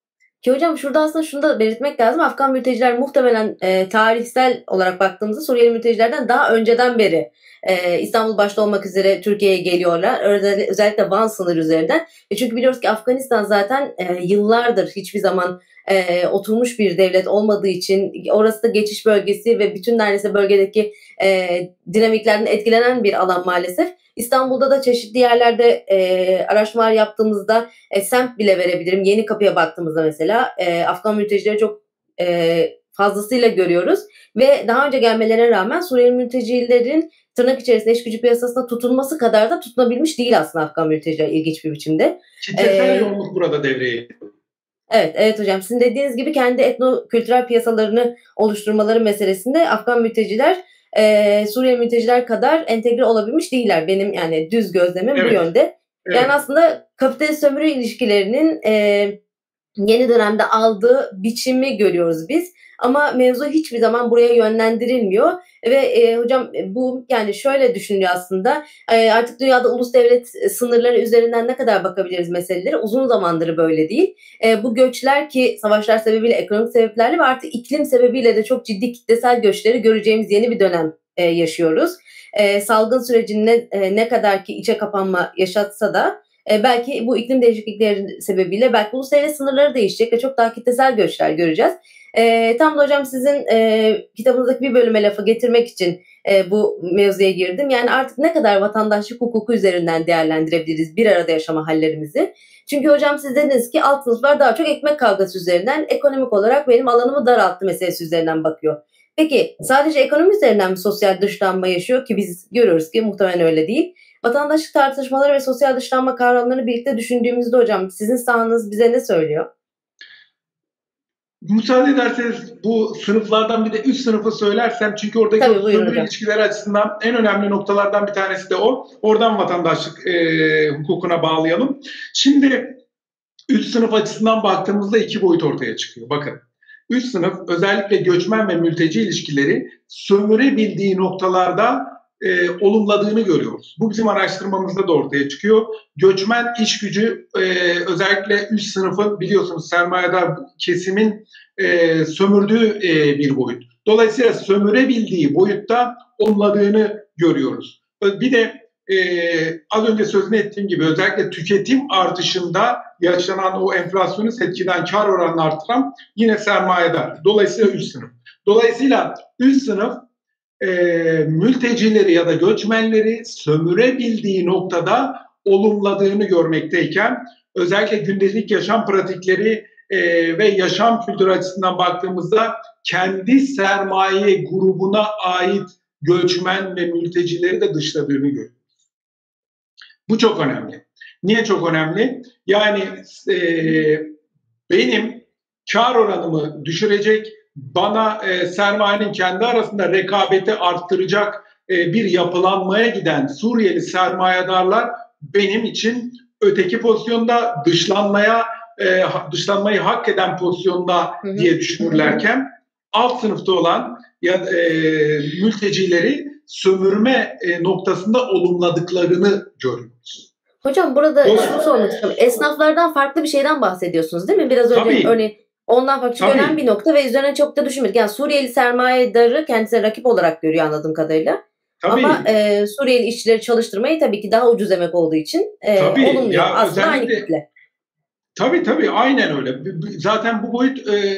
Ki hocam şurada aslında şunu da belirtmek lazım. Afgan mülteciler muhtemelen e, tarihsel olarak baktığımızda Suriyeli mültecilerden daha önceden beri e, İstanbul başta olmak üzere Türkiye'ye geliyorlar. Özellikle Van sınırı üzerinden. E, çünkü biliyoruz ki Afganistan zaten e, yıllardır hiçbir zaman e, oturmuş bir devlet olmadığı için orası da geçiş bölgesi ve bütün neredeyse bölgedeki e, dinamiklerden etkilenen bir alan maalesef. İstanbul'da da çeşitli yerlerde e, araştırmalar yaptığımızda e, semt bile verebilirim. Yenikapı'ya baktığımızda mesela e, Afgan mültecileri çok e, fazlasıyla görüyoruz. Ve daha önce gelmelerine rağmen Suriyeli mültecilerin tırnak içerisinde iş gücü piyasasında tutulması kadar da tutunabilmiş değil aslında Afgan mülteciler ilginç bir biçimde. Kitlesel ee, yoğunluk burada devreye giriyor. Evet, evet hocam. Sizin dediğiniz gibi kendi etno-kültürel piyasalarını oluşturmaları meselesinde Afgan mülteciler e, Suriyeli mülteciler kadar entegre olabilmiş değiller. Benim yani düz gözlemim evet. bu yönde. Evet. Yani aslında kapitalist sömürü ilişkilerinin e, yeni dönemde aldığı biçimi görüyoruz biz. Ama mevzu hiçbir zaman buraya yönlendirilmiyor ve e, hocam bu yani şöyle düşünülüyor aslında e, artık dünyada ulus devlet sınırları üzerinden ne kadar bakabiliriz meselelere uzun zamandır böyle değil. E, bu göçler ki savaşlar sebebiyle ekonomik sebeplerle ve artık iklim sebebiyle de çok ciddi kitlesel göçleri göreceğimiz yeni bir dönem e, yaşıyoruz. E, salgın sürecinin ne, e, ne kadar ki içe kapanma yaşatsa da e, belki bu iklim değişiklikleri sebebiyle belki ulus devlet sınırları değişecek ve çok daha kitlesel göçler göreceğiz. E, tam da hocam sizin e, kitabınızdaki bir bölüme lafı getirmek için e, bu mevzuya girdim. Yani artık ne kadar vatandaşlık hukuku üzerinden değerlendirebiliriz bir arada yaşama hallerimizi. Çünkü hocam siz dediniz ki alt sınıflar daha çok ekmek kavgası üzerinden ekonomik olarak benim alanımı daralttı meselesi üzerinden bakıyor. Peki sadece ekonomi üzerinden mi sosyal dışlanma yaşıyor ki biz görüyoruz ki muhtemelen öyle değil. Vatandaşlık tartışmaları ve sosyal dışlanma kavramlarını birlikte düşündüğümüzde hocam sizin sahanız bize ne söylüyor? Müsaade ederseniz bu sınıflardan bir de üst sınıfı söylersem çünkü oradaki sömürü ilişkileri açısından en önemli noktalardan bir tanesi de o. Oradan vatandaşlık e, hukukuna bağlayalım. Şimdi üst sınıf açısından baktığımızda iki boyut ortaya çıkıyor. Bakın üst sınıf özellikle göçmen ve mülteci ilişkileri sömürebildiği noktalarda e, olumladığını görüyoruz. Bu bizim araştırmamızda da ortaya çıkıyor. Göçmen iş gücü e, özellikle üst sınıfın biliyorsunuz sermayedar kesimin e, sömürdüğü e, bir boyut. Dolayısıyla sömürebildiği boyutta olumladığını görüyoruz. Bir de e, az önce sözünü ettiğim gibi özellikle tüketim artışında yaşanan o enflasyonist etkiden kar oranını artıran yine sermayedar. Dolayısıyla üst sınıf. Dolayısıyla üst sınıf e, mültecileri ya da göçmenleri sömürebildiği noktada olumladığını görmekteyken özellikle gündelik yaşam pratikleri e, ve yaşam kültürü açısından baktığımızda kendi sermaye grubuna ait göçmen ve mültecileri de dışladığını görüyoruz. Bu çok önemli. Niye çok önemli? Yani e, benim kar oranımı düşürecek, bana e, sermayenin kendi arasında rekabeti arttıracak e, bir yapılanmaya giden Suriyeli sermayedarlar benim için öteki pozisyonda, dışlanmaya e, dışlanmayı hak eden pozisyonda Hı hı. diye düşünürlerken alt sınıfta olan ya e, mültecileri sömürme e, noktasında olumladıklarını görüyoruz. Hocam burada Doğru. şunu sormak istiyorum. Esnaflardan farklı bir şeyden bahsediyorsunuz değil mi? Biraz önce Tabii. örneğin ondan farklı. Çünkü Tabii. önemli bir nokta ve üzerine çok da düşünmedik. Yani Suriyeli sermayedarı kendisine rakip olarak görüyor anladığım kadarıyla. Tabii. Ama e, Suriyeli işçileri çalıştırmayı tabii ki daha ucuz emek olduğu için e, Tabii. olumluyor. Ya Aslında aynı özellikle kitle. tabii tabii aynen öyle. B- b- Zaten bu boyut e,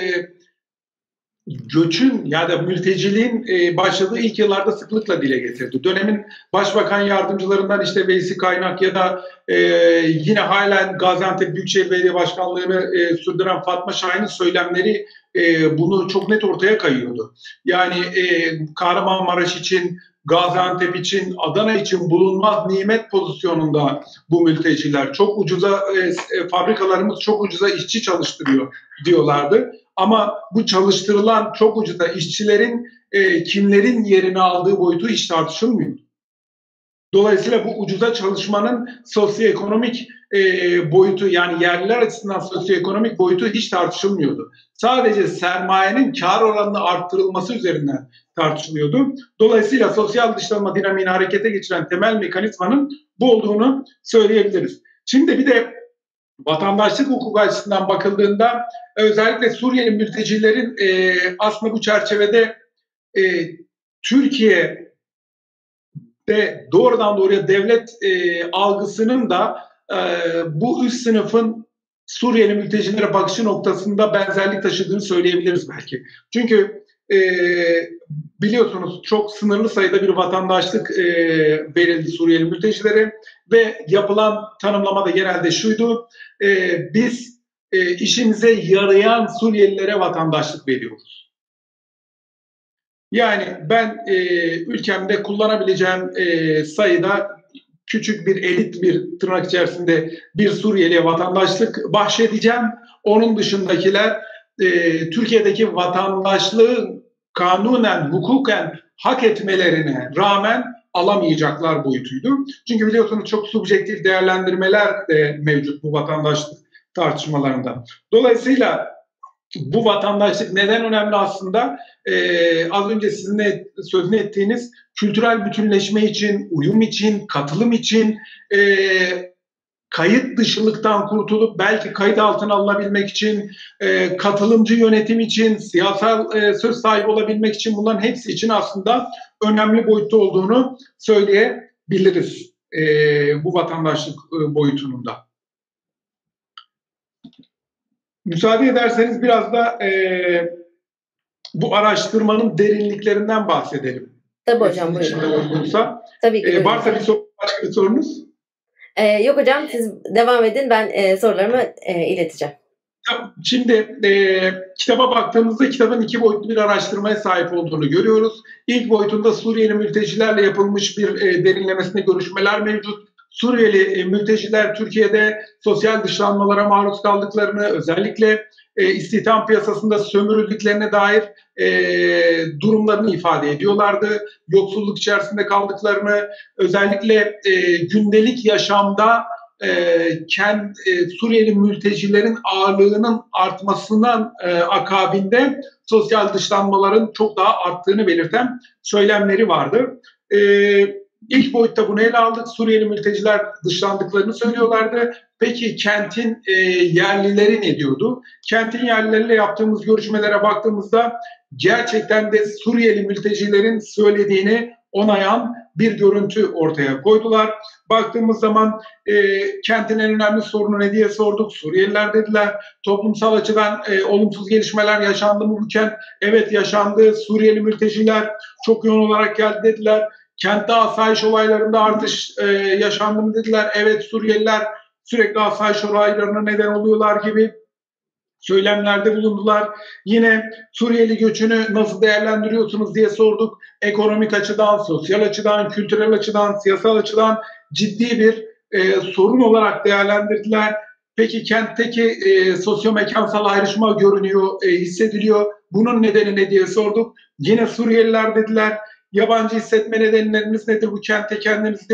göçün ya da mülteciliğin e, başladığı ilk yıllarda sıklıkla dile getirdi. Dönemin başbakan yardımcılarından işte Veysi Kaynak ya da e, yine halen Gaziantep Büyükşehir Belediye Başkanlığı'nı e, sürdüren Fatma Şahin'in söylemleri e, bunu çok net ortaya kayıyordu. Yani e, Kahramanmaraş için, Gaziantep için, Adana için bulunmaz nimet pozisyonunda bu mülteciler. Çok ucuza e, fabrikalarımız çok ucuza işçi çalıştırıyor diyorlardı. Ama bu çalıştırılan çok ucuza işçilerin e, kimlerin yerini aldığı boyutu hiç tartışılmıyor. Dolayısıyla bu ucuza çalışmanın sosyoekonomik e, boyutu yani yerliler açısından sosyoekonomik boyutu hiç tartışılmıyordu. Sadece sermayenin kar oranını arttırılması üzerinden tartışılıyordu. Dolayısıyla sosyal dışlanma dinamiğini harekete geçiren temel mekanizmanın bu olduğunu söyleyebiliriz. Şimdi bir de vatandaşlık hukuku açısından bakıldığında özellikle Suriyeli mültecilerin e, aslında bu çerçevede e, Türkiye'de doğrudan doğruya devlet e, algısının da e, bu üst sınıfın Suriyeli mültecilere bakışı noktasında benzerlik taşıdığını söyleyebiliriz belki. Çünkü e, biliyorsunuz çok sınırlı sayıda bir vatandaşlık e, verildi Suriyeli mültecilere ve yapılan tanımlama da genelde şuydu: e, biz e, işimize yarayan Suriyelilere vatandaşlık veriyoruz. Yani ben e, ülkemde kullanabileceğim e, sayıda küçük bir elit bir tırnak içerisinde bir Suriyeli'ye vatandaşlık bahşedeceğim. Onun dışındakiler e, Türkiye'deki vatandaşlığı kanunen, hukuken hak etmelerine rağmen alamayacaklar boyutuydu. Çünkü biliyorsunuz çok subjektif değerlendirmeler de mevcut bu vatandaşlık tartışmalarında. Dolayısıyla bu vatandaşlık neden önemli aslında? Ee, az önce sizin de sözünü ettiğiniz kültürel bütünleşme için, uyum için, katılım için, e, kayıt dışılıktan kurtulup belki kayıt altına alınabilmek için, e, katılımcı yönetim için, siyasal e, söz sahibi olabilmek için, bunların hepsi için aslında önemli boyutta olduğunu söyleyebiliriz e, bu vatandaşlık e, boyutunun da. Müsaade ederseniz biraz da e, bu araştırmanın derinliklerinden bahsedelim. Tabii hocam, buyurun. Tabii ki. E, varsa bir soru, başka bir sorunuz? Ee, yok hocam, siz devam edin, ben e, sorularımı e, ileteceğim. Şimdi e, kitaba baktığımızda kitabın iki boyutlu bir araştırmaya sahip olduğunu görüyoruz. İlk boyutunda Suriyeli mültecilerle yapılmış bir e, derinlemesine görüşmeler mevcut. Suriyeli e, mülteciler Türkiye'de sosyal dışlanmalara maruz kaldıklarını, özellikle e, istihdam piyasasında sömürüldüklerine dair e, durumlarını ifade ediyorlardı. Yoksulluk içerisinde kaldıklarını, özellikle e, gündelik yaşamda e, kendi, e, Suriyeli mültecilerin ağırlığının artmasından e, akabinde sosyal dışlanmaların çok daha arttığını belirten söylemleri vardı. E, İlk boyutta bunu ele aldık. Suriyeli mülteciler dışlandıklarını söylüyorlardı. Peki kentin e, yerlileri ne diyordu? Kentin yerlileriyle yaptığımız görüşmelere baktığımızda gerçekten de Suriyeli mültecilerin söylediğini onayan bir görüntü ortaya koydular. Baktığımız zaman e, kentin en önemli sorunu ne diye sorduk. Suriyeliler dediler. Toplumsal açıdan e, olumsuz gelişmeler yaşandı mı bu kent? Evet, yaşandı. Suriyeli mülteciler çok yoğun olarak geldi dediler. Kentte asayiş olaylarında artış e, yaşandı mı dediler. Evet, Suriyeliler sürekli asayiş olaylarına neden oluyorlar gibi söylemlerde bulundular. Yine Suriyeli göçünü nasıl değerlendiriyorsunuz diye sorduk. Ekonomik açıdan, sosyal açıdan, kültürel açıdan, siyasal açıdan ciddi bir e, sorun olarak değerlendirdiler. Peki kentteki e, sosyomekansal ayrışma görünüyor, e, hissediliyor. Bunun nedeni ne diye sorduk. Yine Suriyeliler dediler. Yabancı hissetme nedenlerimiz nedir bu kentte kendimiz dedik.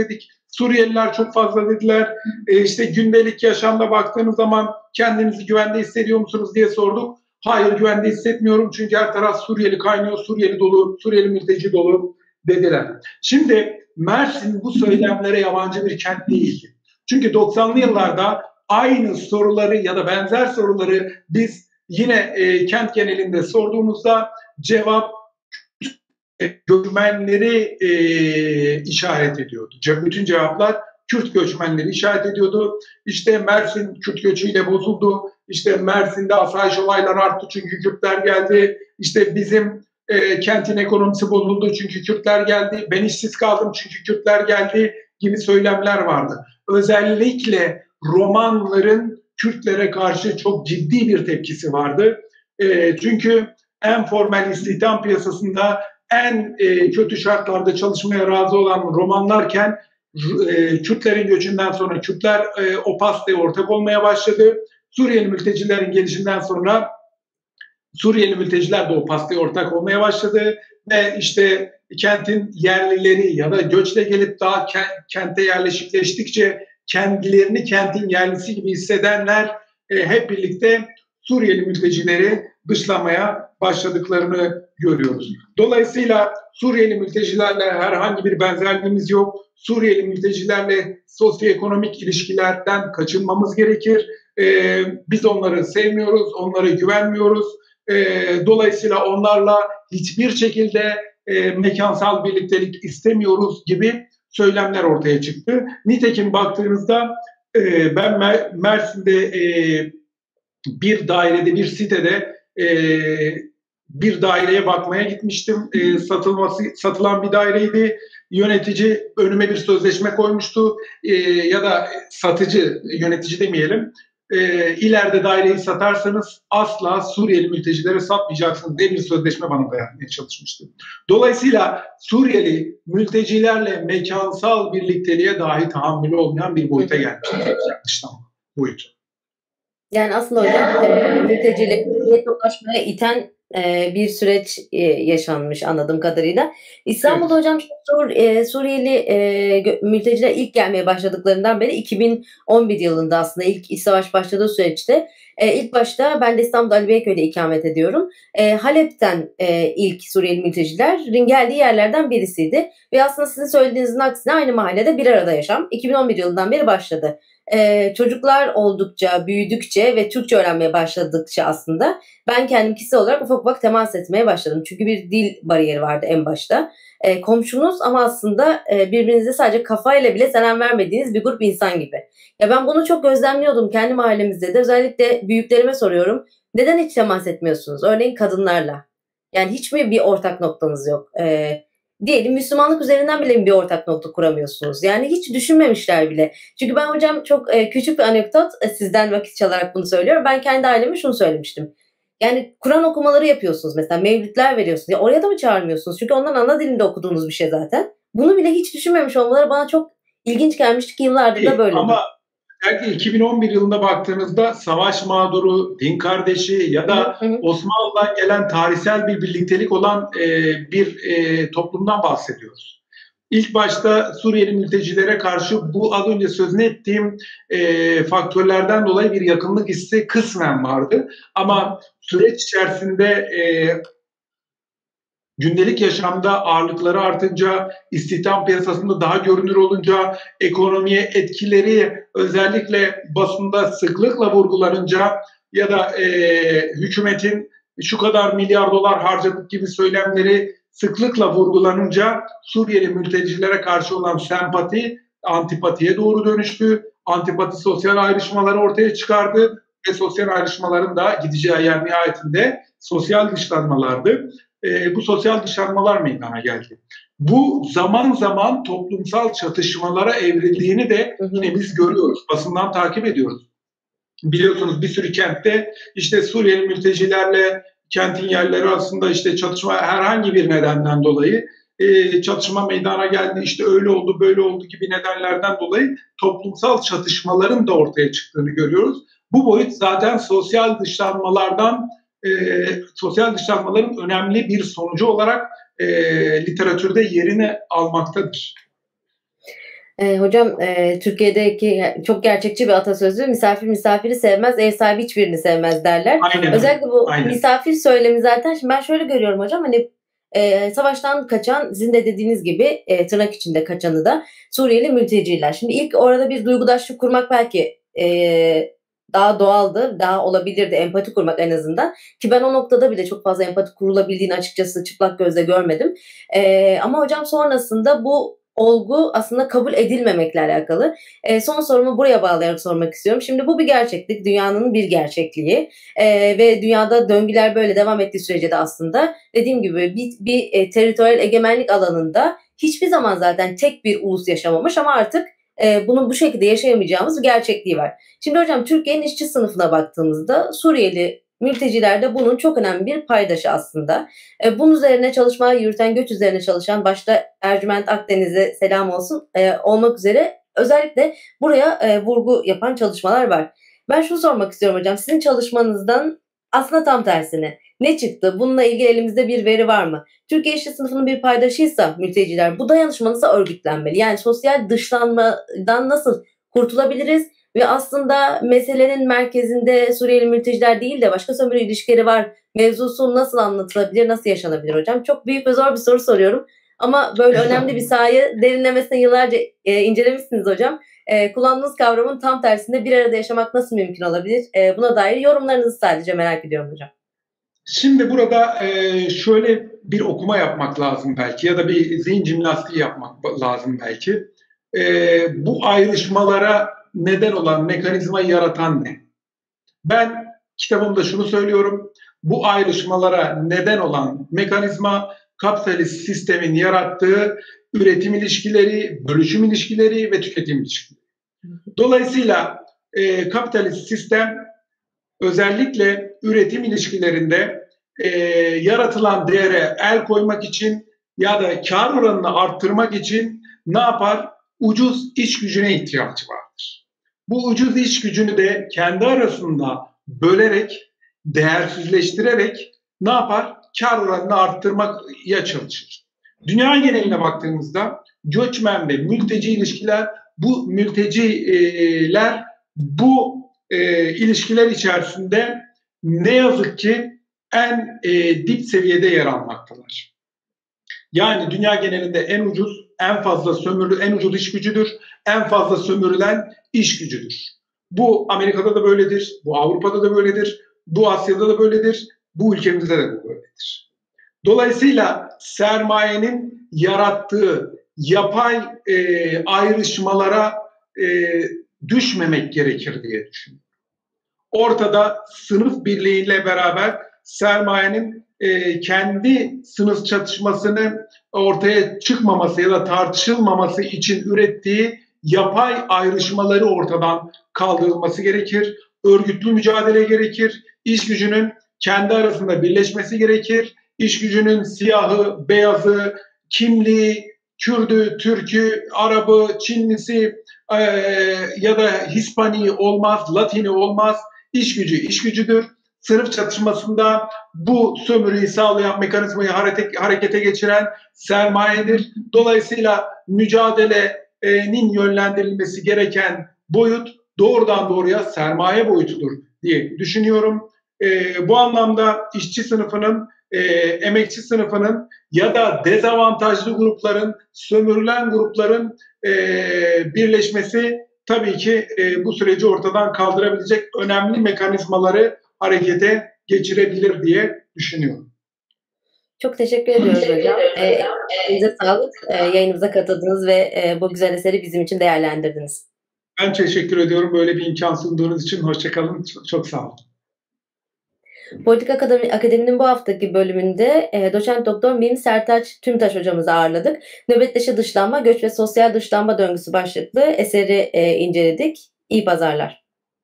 Suriyeliler çok fazla dediler. E, işte gündelik yaşamda baktığınız zaman kendinizi güvende hissediyor musunuz diye sorduk. Hayır, güvende hissetmiyorum çünkü her taraf Suriyeli kaynıyor, Suriyeli dolu, Suriyeli mülteci dolu dediler. Şimdi Mersin bu söylemlere yabancı bir kent değildi. Çünkü doksanlı yıllarda aynı soruları ya da benzer soruları biz yine e, kent genelinde sorduğumuzda cevap e, göçmenleri e, işaret ediyordu. Bütün cevaplar Kürt göçmenleri işaret ediyordu. İşte Mersin Kürt göçüyle bozuldu. İşte Mersin'de asayiş olayları arttı çünkü Kürtler geldi. İşte bizim e, kentin ekonomisi bozuldu çünkü Kürtler geldi. Ben işsiz kaldım çünkü Kürtler geldi gibi söylemler vardı. Özellikle Romanların Kürtlere karşı çok ciddi bir tepkisi vardı. E, çünkü en formal istihdam piyasasında en e, kötü şartlarda çalışmaya razı olan Romanlarken e, Kürtlerin göçünden sonra Kürtler e, o pastaya ortak olmaya başladı. Suriyeli mültecilerin gelişinden sonra Suriyeli mülteciler de o pastaya ortak olmaya başladı ve işte kentin yerlileri ya da göçle gelip daha kente yerleşikleştikçe kendilerini kentin yerlisi gibi hissedenler e, hep birlikte Suriyeli mültecileri dışlamaya başladıklarını görüyoruz. Dolayısıyla Suriyeli mültecilerle herhangi bir benzerliğimiz yok. Suriyeli mültecilerle sosyoekonomik ilişkilerden kaçınmamız gerekir. Ee, biz onları sevmiyoruz, onlara güvenmiyoruz. Ee, dolayısıyla onlarla hiçbir şekilde e, mekansal birliktelik istemiyoruz gibi söylemler ortaya çıktı. Nitekim baktığınızda e, ben Mer- Mersin'de e, bir dairede, bir sitede e, bir daireye bakmaya gitmiştim. E, satılması satılan bir daireydi. Yönetici önüme bir sözleşme koymuştu e, ya da satıcı, yönetici demeyelim. E, ileride daireyi satarsanız asla Suriyeli mültecilere satmayacaksınız diye bir sözleşme bana dayanmaya çalışmıştı. Dolayısıyla Suriyeli mültecilerle mekansal birlikteliğe dahi tahammülü olmayan bir boyuta gelmişti. Dışlama boyutu. Yani aslında hocam e, mültecileri yetkileşmeye iten e, bir süreç e, yaşanmış anladığım kadarıyla. İstanbul'da evet. Hocam Sur, e, Suriyeli e, mülteciler ilk gelmeye başladıklarından beri iki bin on bir yılında aslında ilk iç savaş başladığı süreçte e, ilk başta ben de İstanbul'da Ali Beyköy'de ikamet ediyorum. E, Halep'ten e, ilk Suriyeli mültecilerin geldiği yerlerden birisiydi. Ve aslında sizin söylediğinizin aksine aynı mahallede bir arada yaşam iki bin on bir yılından beri başladı. Ee, çocuklar oldukça, büyüdükçe ve Türkçe öğrenmeye başladıkça aslında ben kendim kişisel olarak ufak ufak temas etmeye başladım. Çünkü bir dil bariyeri vardı en başta. Ee, komşunuz ama aslında e, birbirinize sadece kafayla bile selam vermediğiniz bir grup insan gibi. Ya ben bunu çok gözlemliyordum kendi mahallemizde de. Özellikle büyüklerime soruyorum. Neden hiç temas etmiyorsunuz? Örneğin kadınlarla. Yani hiç mi bir ortak noktanız yok? Ee, Diyelim Müslümanlık üzerinden bile bir ortak nokta kuramıyorsunuz. Yani hiç düşünmemişler bile. Çünkü ben hocam çok e, küçük bir anekdot e, sizden vakit çalarak bunu söylüyorum. Ben kendi aileme şunu söylemiştim. Yani Kur'an okumaları yapıyorsunuz mesela. Mevlütler veriyorsunuz. Ya oraya da mı çağırmıyorsunuz? Çünkü onların ana dilinde okuduğunuz bir şey zaten. Bunu bile hiç düşünmemiş olmaları bana çok ilginç gelmişti ki yıllardır da böyle. Ama belki iki bin on bir yılında baktığınızda savaş mağduru, din kardeşi ya da hı hı. Osmanlı'dan gelen tarihsel bir birliktelik olan e, bir e, toplumdan bahsediyoruz. İlk başta Suriyeli mültecilere karşı bu az önce sözünü ettiğim e, faktörlerden dolayı bir yakınlık hissi kısmen vardı. Ama süreç içerisinde e, gündelik yaşamda ağırlıkları artınca, istihdam piyasasında daha görünür olunca, ekonomiye etkileri özellikle basında sıklıkla vurgulanınca ya da e, hükümetin şu kadar milyar dolar harcadık gibi söylemleri sıklıkla vurgulanınca Suriyeli mültecilere karşı olan sempati antipatiye doğru dönüştü. Antipati sosyal ayrışmaları ortaya çıkardı ve sosyal ayrışmaların da gideceği yer nihayetinde sosyal dışlanmalardı. E, bu sosyal dışlanmalar meydana geldi. Bu zaman zaman toplumsal çatışmalara evrildiğini de yine biz görüyoruz. Basından takip ediyoruz. Biliyorsunuz bir sürü kentte işte Suriyeli mültecilerle kentin yerleri arasında işte çatışma herhangi bir nedenden dolayı e, çatışma meydana geldi. İşte öyle oldu böyle oldu gibi nedenlerden dolayı toplumsal çatışmaların da ortaya çıktığını görüyoruz. Bu boyut zaten sosyal dışlanmalardan E, sosyal dışlanmaların önemli bir sonucu olarak e, literatürde yerini almaktadır. Eee, hocam, eee, Türkiye'deki çok gerçekçi bir atasözü, "Misafir misafiri sevmez, ev sahibi hiçbirini sevmez." derler. Aynen öyle. Özellikle bu Aynen. misafir söylemi zaten şimdi ben şöyle görüyorum hocam, hani, eee, savaştan kaçan, sizin de dediğiniz gibi, eee, tırnak içinde kaçanı da Suriyeli mülteciler. Şimdi ilk orada bir duygudaşlık kurmak belki, eee, daha doğaldı, daha olabilirdi, empati kurmak en azından ki ben o noktada bile çok fazla empati kurulabildiğini açıkçası çıplak gözle görmedim. Eee, ama hocam sonrasında bu olgu aslında kabul edilmemekle alakalı. Eee, son sorumu buraya bağlayarak sormak istiyorum. Şimdi bu bir gerçeklik, dünyanın bir gerçekliği, eee, ve dünyada döngüler böyle devam ettiği sürece de aslında dediğim gibi bir bir, eee, territorial egemenlik alanında hiçbir zaman zaten tek bir ulus yaşamamış ama artık, eee, bunun bu şekilde yaşayamayacağımız bir gerçekliği var. Şimdi hocam Türkiye'nin işçi sınıfına baktığımızda Suriyeli mülteciler de bunun çok önemli bir paydaşı aslında. Eee, bunun üzerine çalışmalar yürüten, göç üzerine çalışan başta Ercüment Akdeniz'e selam olsun, eee, olmak üzere özellikle buraya, eee, vurgu yapan çalışmalar var. Ben şunu sormak istiyorum hocam, sizin çalışmanızdan aslında tam tersine ne çıktı? Bununla ilgili elimizde bir veri var mı? Türkiye işçi sınıfının bir paydaşıysa mülteciler, bu dayanışma nasıl örgütlenmeli? Yani sosyal dışlanmadan nasıl kurtulabiliriz ve aslında meselenin merkezinde Suriyeli mülteciler değil de başka sömürü ilişkileri var mevzusu nasıl anlatılabilir, nasıl yaşanabilir hocam? Çok büyük ve zor bir soru soruyorum ama böyle önemli bir sahayı derinlemesine yıllarca, eee, incelemişsiniz hocam. Eee, kullandığınız kavramın tam tersinde bir arada yaşamak nasıl mümkün olabilir? Eee, buna dair yorumlarınızı sadece merak ediyorum hocam. Şimdi burada eee, şöyle bir okuma yapmak lazım belki ya da bir zihin jimnastiği yapmak ba lazım belki. Eee, bu ayrışmalara neden olan, mekanizmayı yaratan ne? Ben kitabımda şunu söylüyorum, bu ayrışmalara neden olan mekanizma kapitalist sistemin yarattığı üretim ilişkileri, bölüşüm ilişkileri ve tüketim ilişkileri. Dolayısıyla eee, kapitalist sistem özellikle üretim ilişkilerinde eee, yaratılan değere el koymak için ya da kar oranını arttırmak için ne yapar? Ucuz iş gücüne ihtiyacı vardır. Bu ucuz iş gücünü de kendi arasında bölerek, değersizleştirerek ne yapar? Kar oranını arttırmaya çalışır. Dünya geneline baktığımızda göçmen ve mülteci ilişkiler, bu mülteciler bu e, ilişkiler içerisinde ne yazık ki en e, dip seviyede yer almaktalar. Yani dünya genelinde en ucuz, en fazla sömürü, en ucuz iş gücüdür, en fazla sömürülen iş gücüdür. Bu Amerika'da da böyledir, bu Avrupa'da da böyledir, bu Asya'da da böyledir, bu ülkemizde de bu böyledir. Dolayısıyla sermayenin yarattığı yapay e, ayrışmalara e, düşmemek gerekir diye düşünüyorum. Ortada sınıf birliğiyle beraber sermayenin e, kendi sınıf çatışmasını ortaya çıkmaması ya da tartışılmaması için ürettiği yapay ayrışmaları ortadan kaldırılması gerekir. Örgütlü mücadele gerekir. İş gücünün kendi arasında birleşmesi gerekir. İş gücünün siyahı, beyazı, kimliği, Kürdü, Türkü, Arabı, Çinlisi e, ya da Hispaniği olmaz, Latini olmaz. İş gücü iş gücüdür. Sınıf çatışmasında bu sömürüyü sağlayan mekanizmayı hareket, harekete geçiren sermayedir. Dolayısıyla mücadelenin yönlendirilmesi gereken boyut doğrudan doğruya sermaye boyutudur diye düşünüyorum. E, bu anlamda işçi sınıfının, e, emekçi sınıfının ya da dezavantajlı grupların, sömürülen grupların e, birleşmesi tabii ki e, bu süreci ortadan kaldırabilecek önemli mekanizmaları harekete geçirebilir diye düşünüyorum. Çok teşekkür ediyoruz hocam. Eee, elinize sağlık. Eee, yayınımıza katıldınız ve eee, bu güzel eseri bizim için değerlendirdiniz. Ben teşekkür ediyorum böyle bir imkan sunduğunuz için. Hoşça kalın. Çok, çok sağ olun. Politika Akademi, Akademi'nin bu haftaki bölümünde e, doçent doktor Mim Sertaç Tümtaş hocamızı ağırladık. Nöbetleşe dışlanma, göç ve sosyal dışlanma döngüsü başlıklı eseri e, inceledik. İyi pazarlar.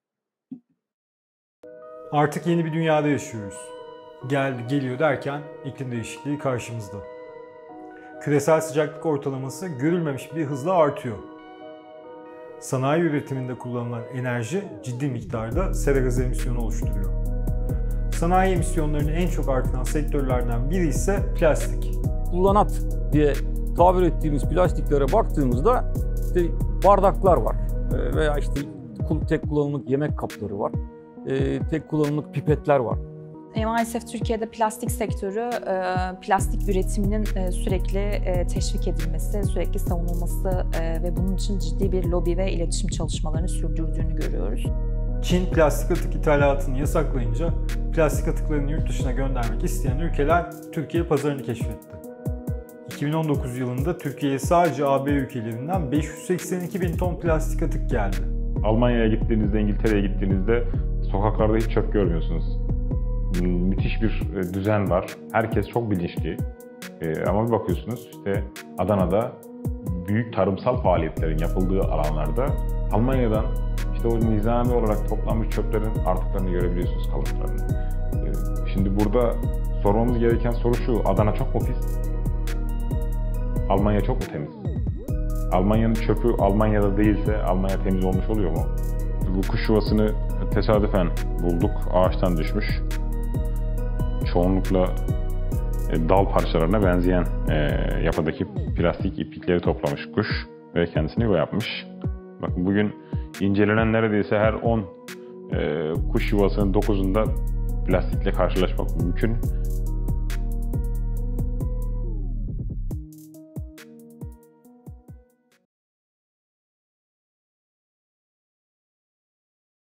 Artık yeni bir dünyada yaşıyoruz. Geldi geliyor derken iklim değişikliği karşımızda. Küresel sıcaklık ortalaması görülmemiş bir hızla artıyor. Sanayi üretiminde kullanılan enerji ciddi miktarda sera gazı emisyonu oluşturuyor. Sanayi emisyonlarının en çok artan sektörlerden biri ise plastik. Kullanat diye tabir ettiğimiz plastiklere baktığımızda işte bardaklar var e, veya işte tek kullanımlık yemek kapları var, e, tek kullanımlık pipetler var. E, maalesef Türkiye'de plastik sektörü, e, plastik üretiminin e, sürekli e, teşvik edilmesi, sürekli savunulması e, ve bunun için ciddi bir lobi ve iletişim çalışmalarını sürdürdüğünü görüyoruz. Çin plastik atık ithalatını yasaklayınca plastik atıklarını yurt dışına göndermek isteyen ülkeler Türkiye pazarını keşfetti. iki bin on dokuz yılında Türkiye'ye sadece A B ülkelerinden beş yüz seksen iki bin ton plastik atık geldi. Almanya'ya gittiğinizde, İngiltere'ye gittiğinizde sokaklarda hiç çöp görmüyorsunuz. Müthiş bir düzen var. Herkes çok bilinçli. Ee, ama bir bakıyorsunuz işte Adana'da büyük tarımsal faaliyetlerin yapıldığı alanlarda Almanya'dan işte o nizami olarak toplanmış çöplerin artıklarını görebiliyorsunuz, kalıntılarını. Ee, şimdi burada sormamız gereken soru şu: Adana çok mu pis? Almanya çok mu temiz? Almanya'nın çöpü Almanya'da değilse Almanya temiz olmuş oluyor mu? Bu kuş yuvasını tesadüfen bulduk. Ağaçtan düşmüş. Çoğunlukla dal parçalarına benzeyen yapıdaki plastik iplikleri toplamış kuş ve kendisini yuva yapmış. Bakın bugün incelenen neredeyse her on kuş yuvasının dokuzunda plastikle karşılaşmak mümkün.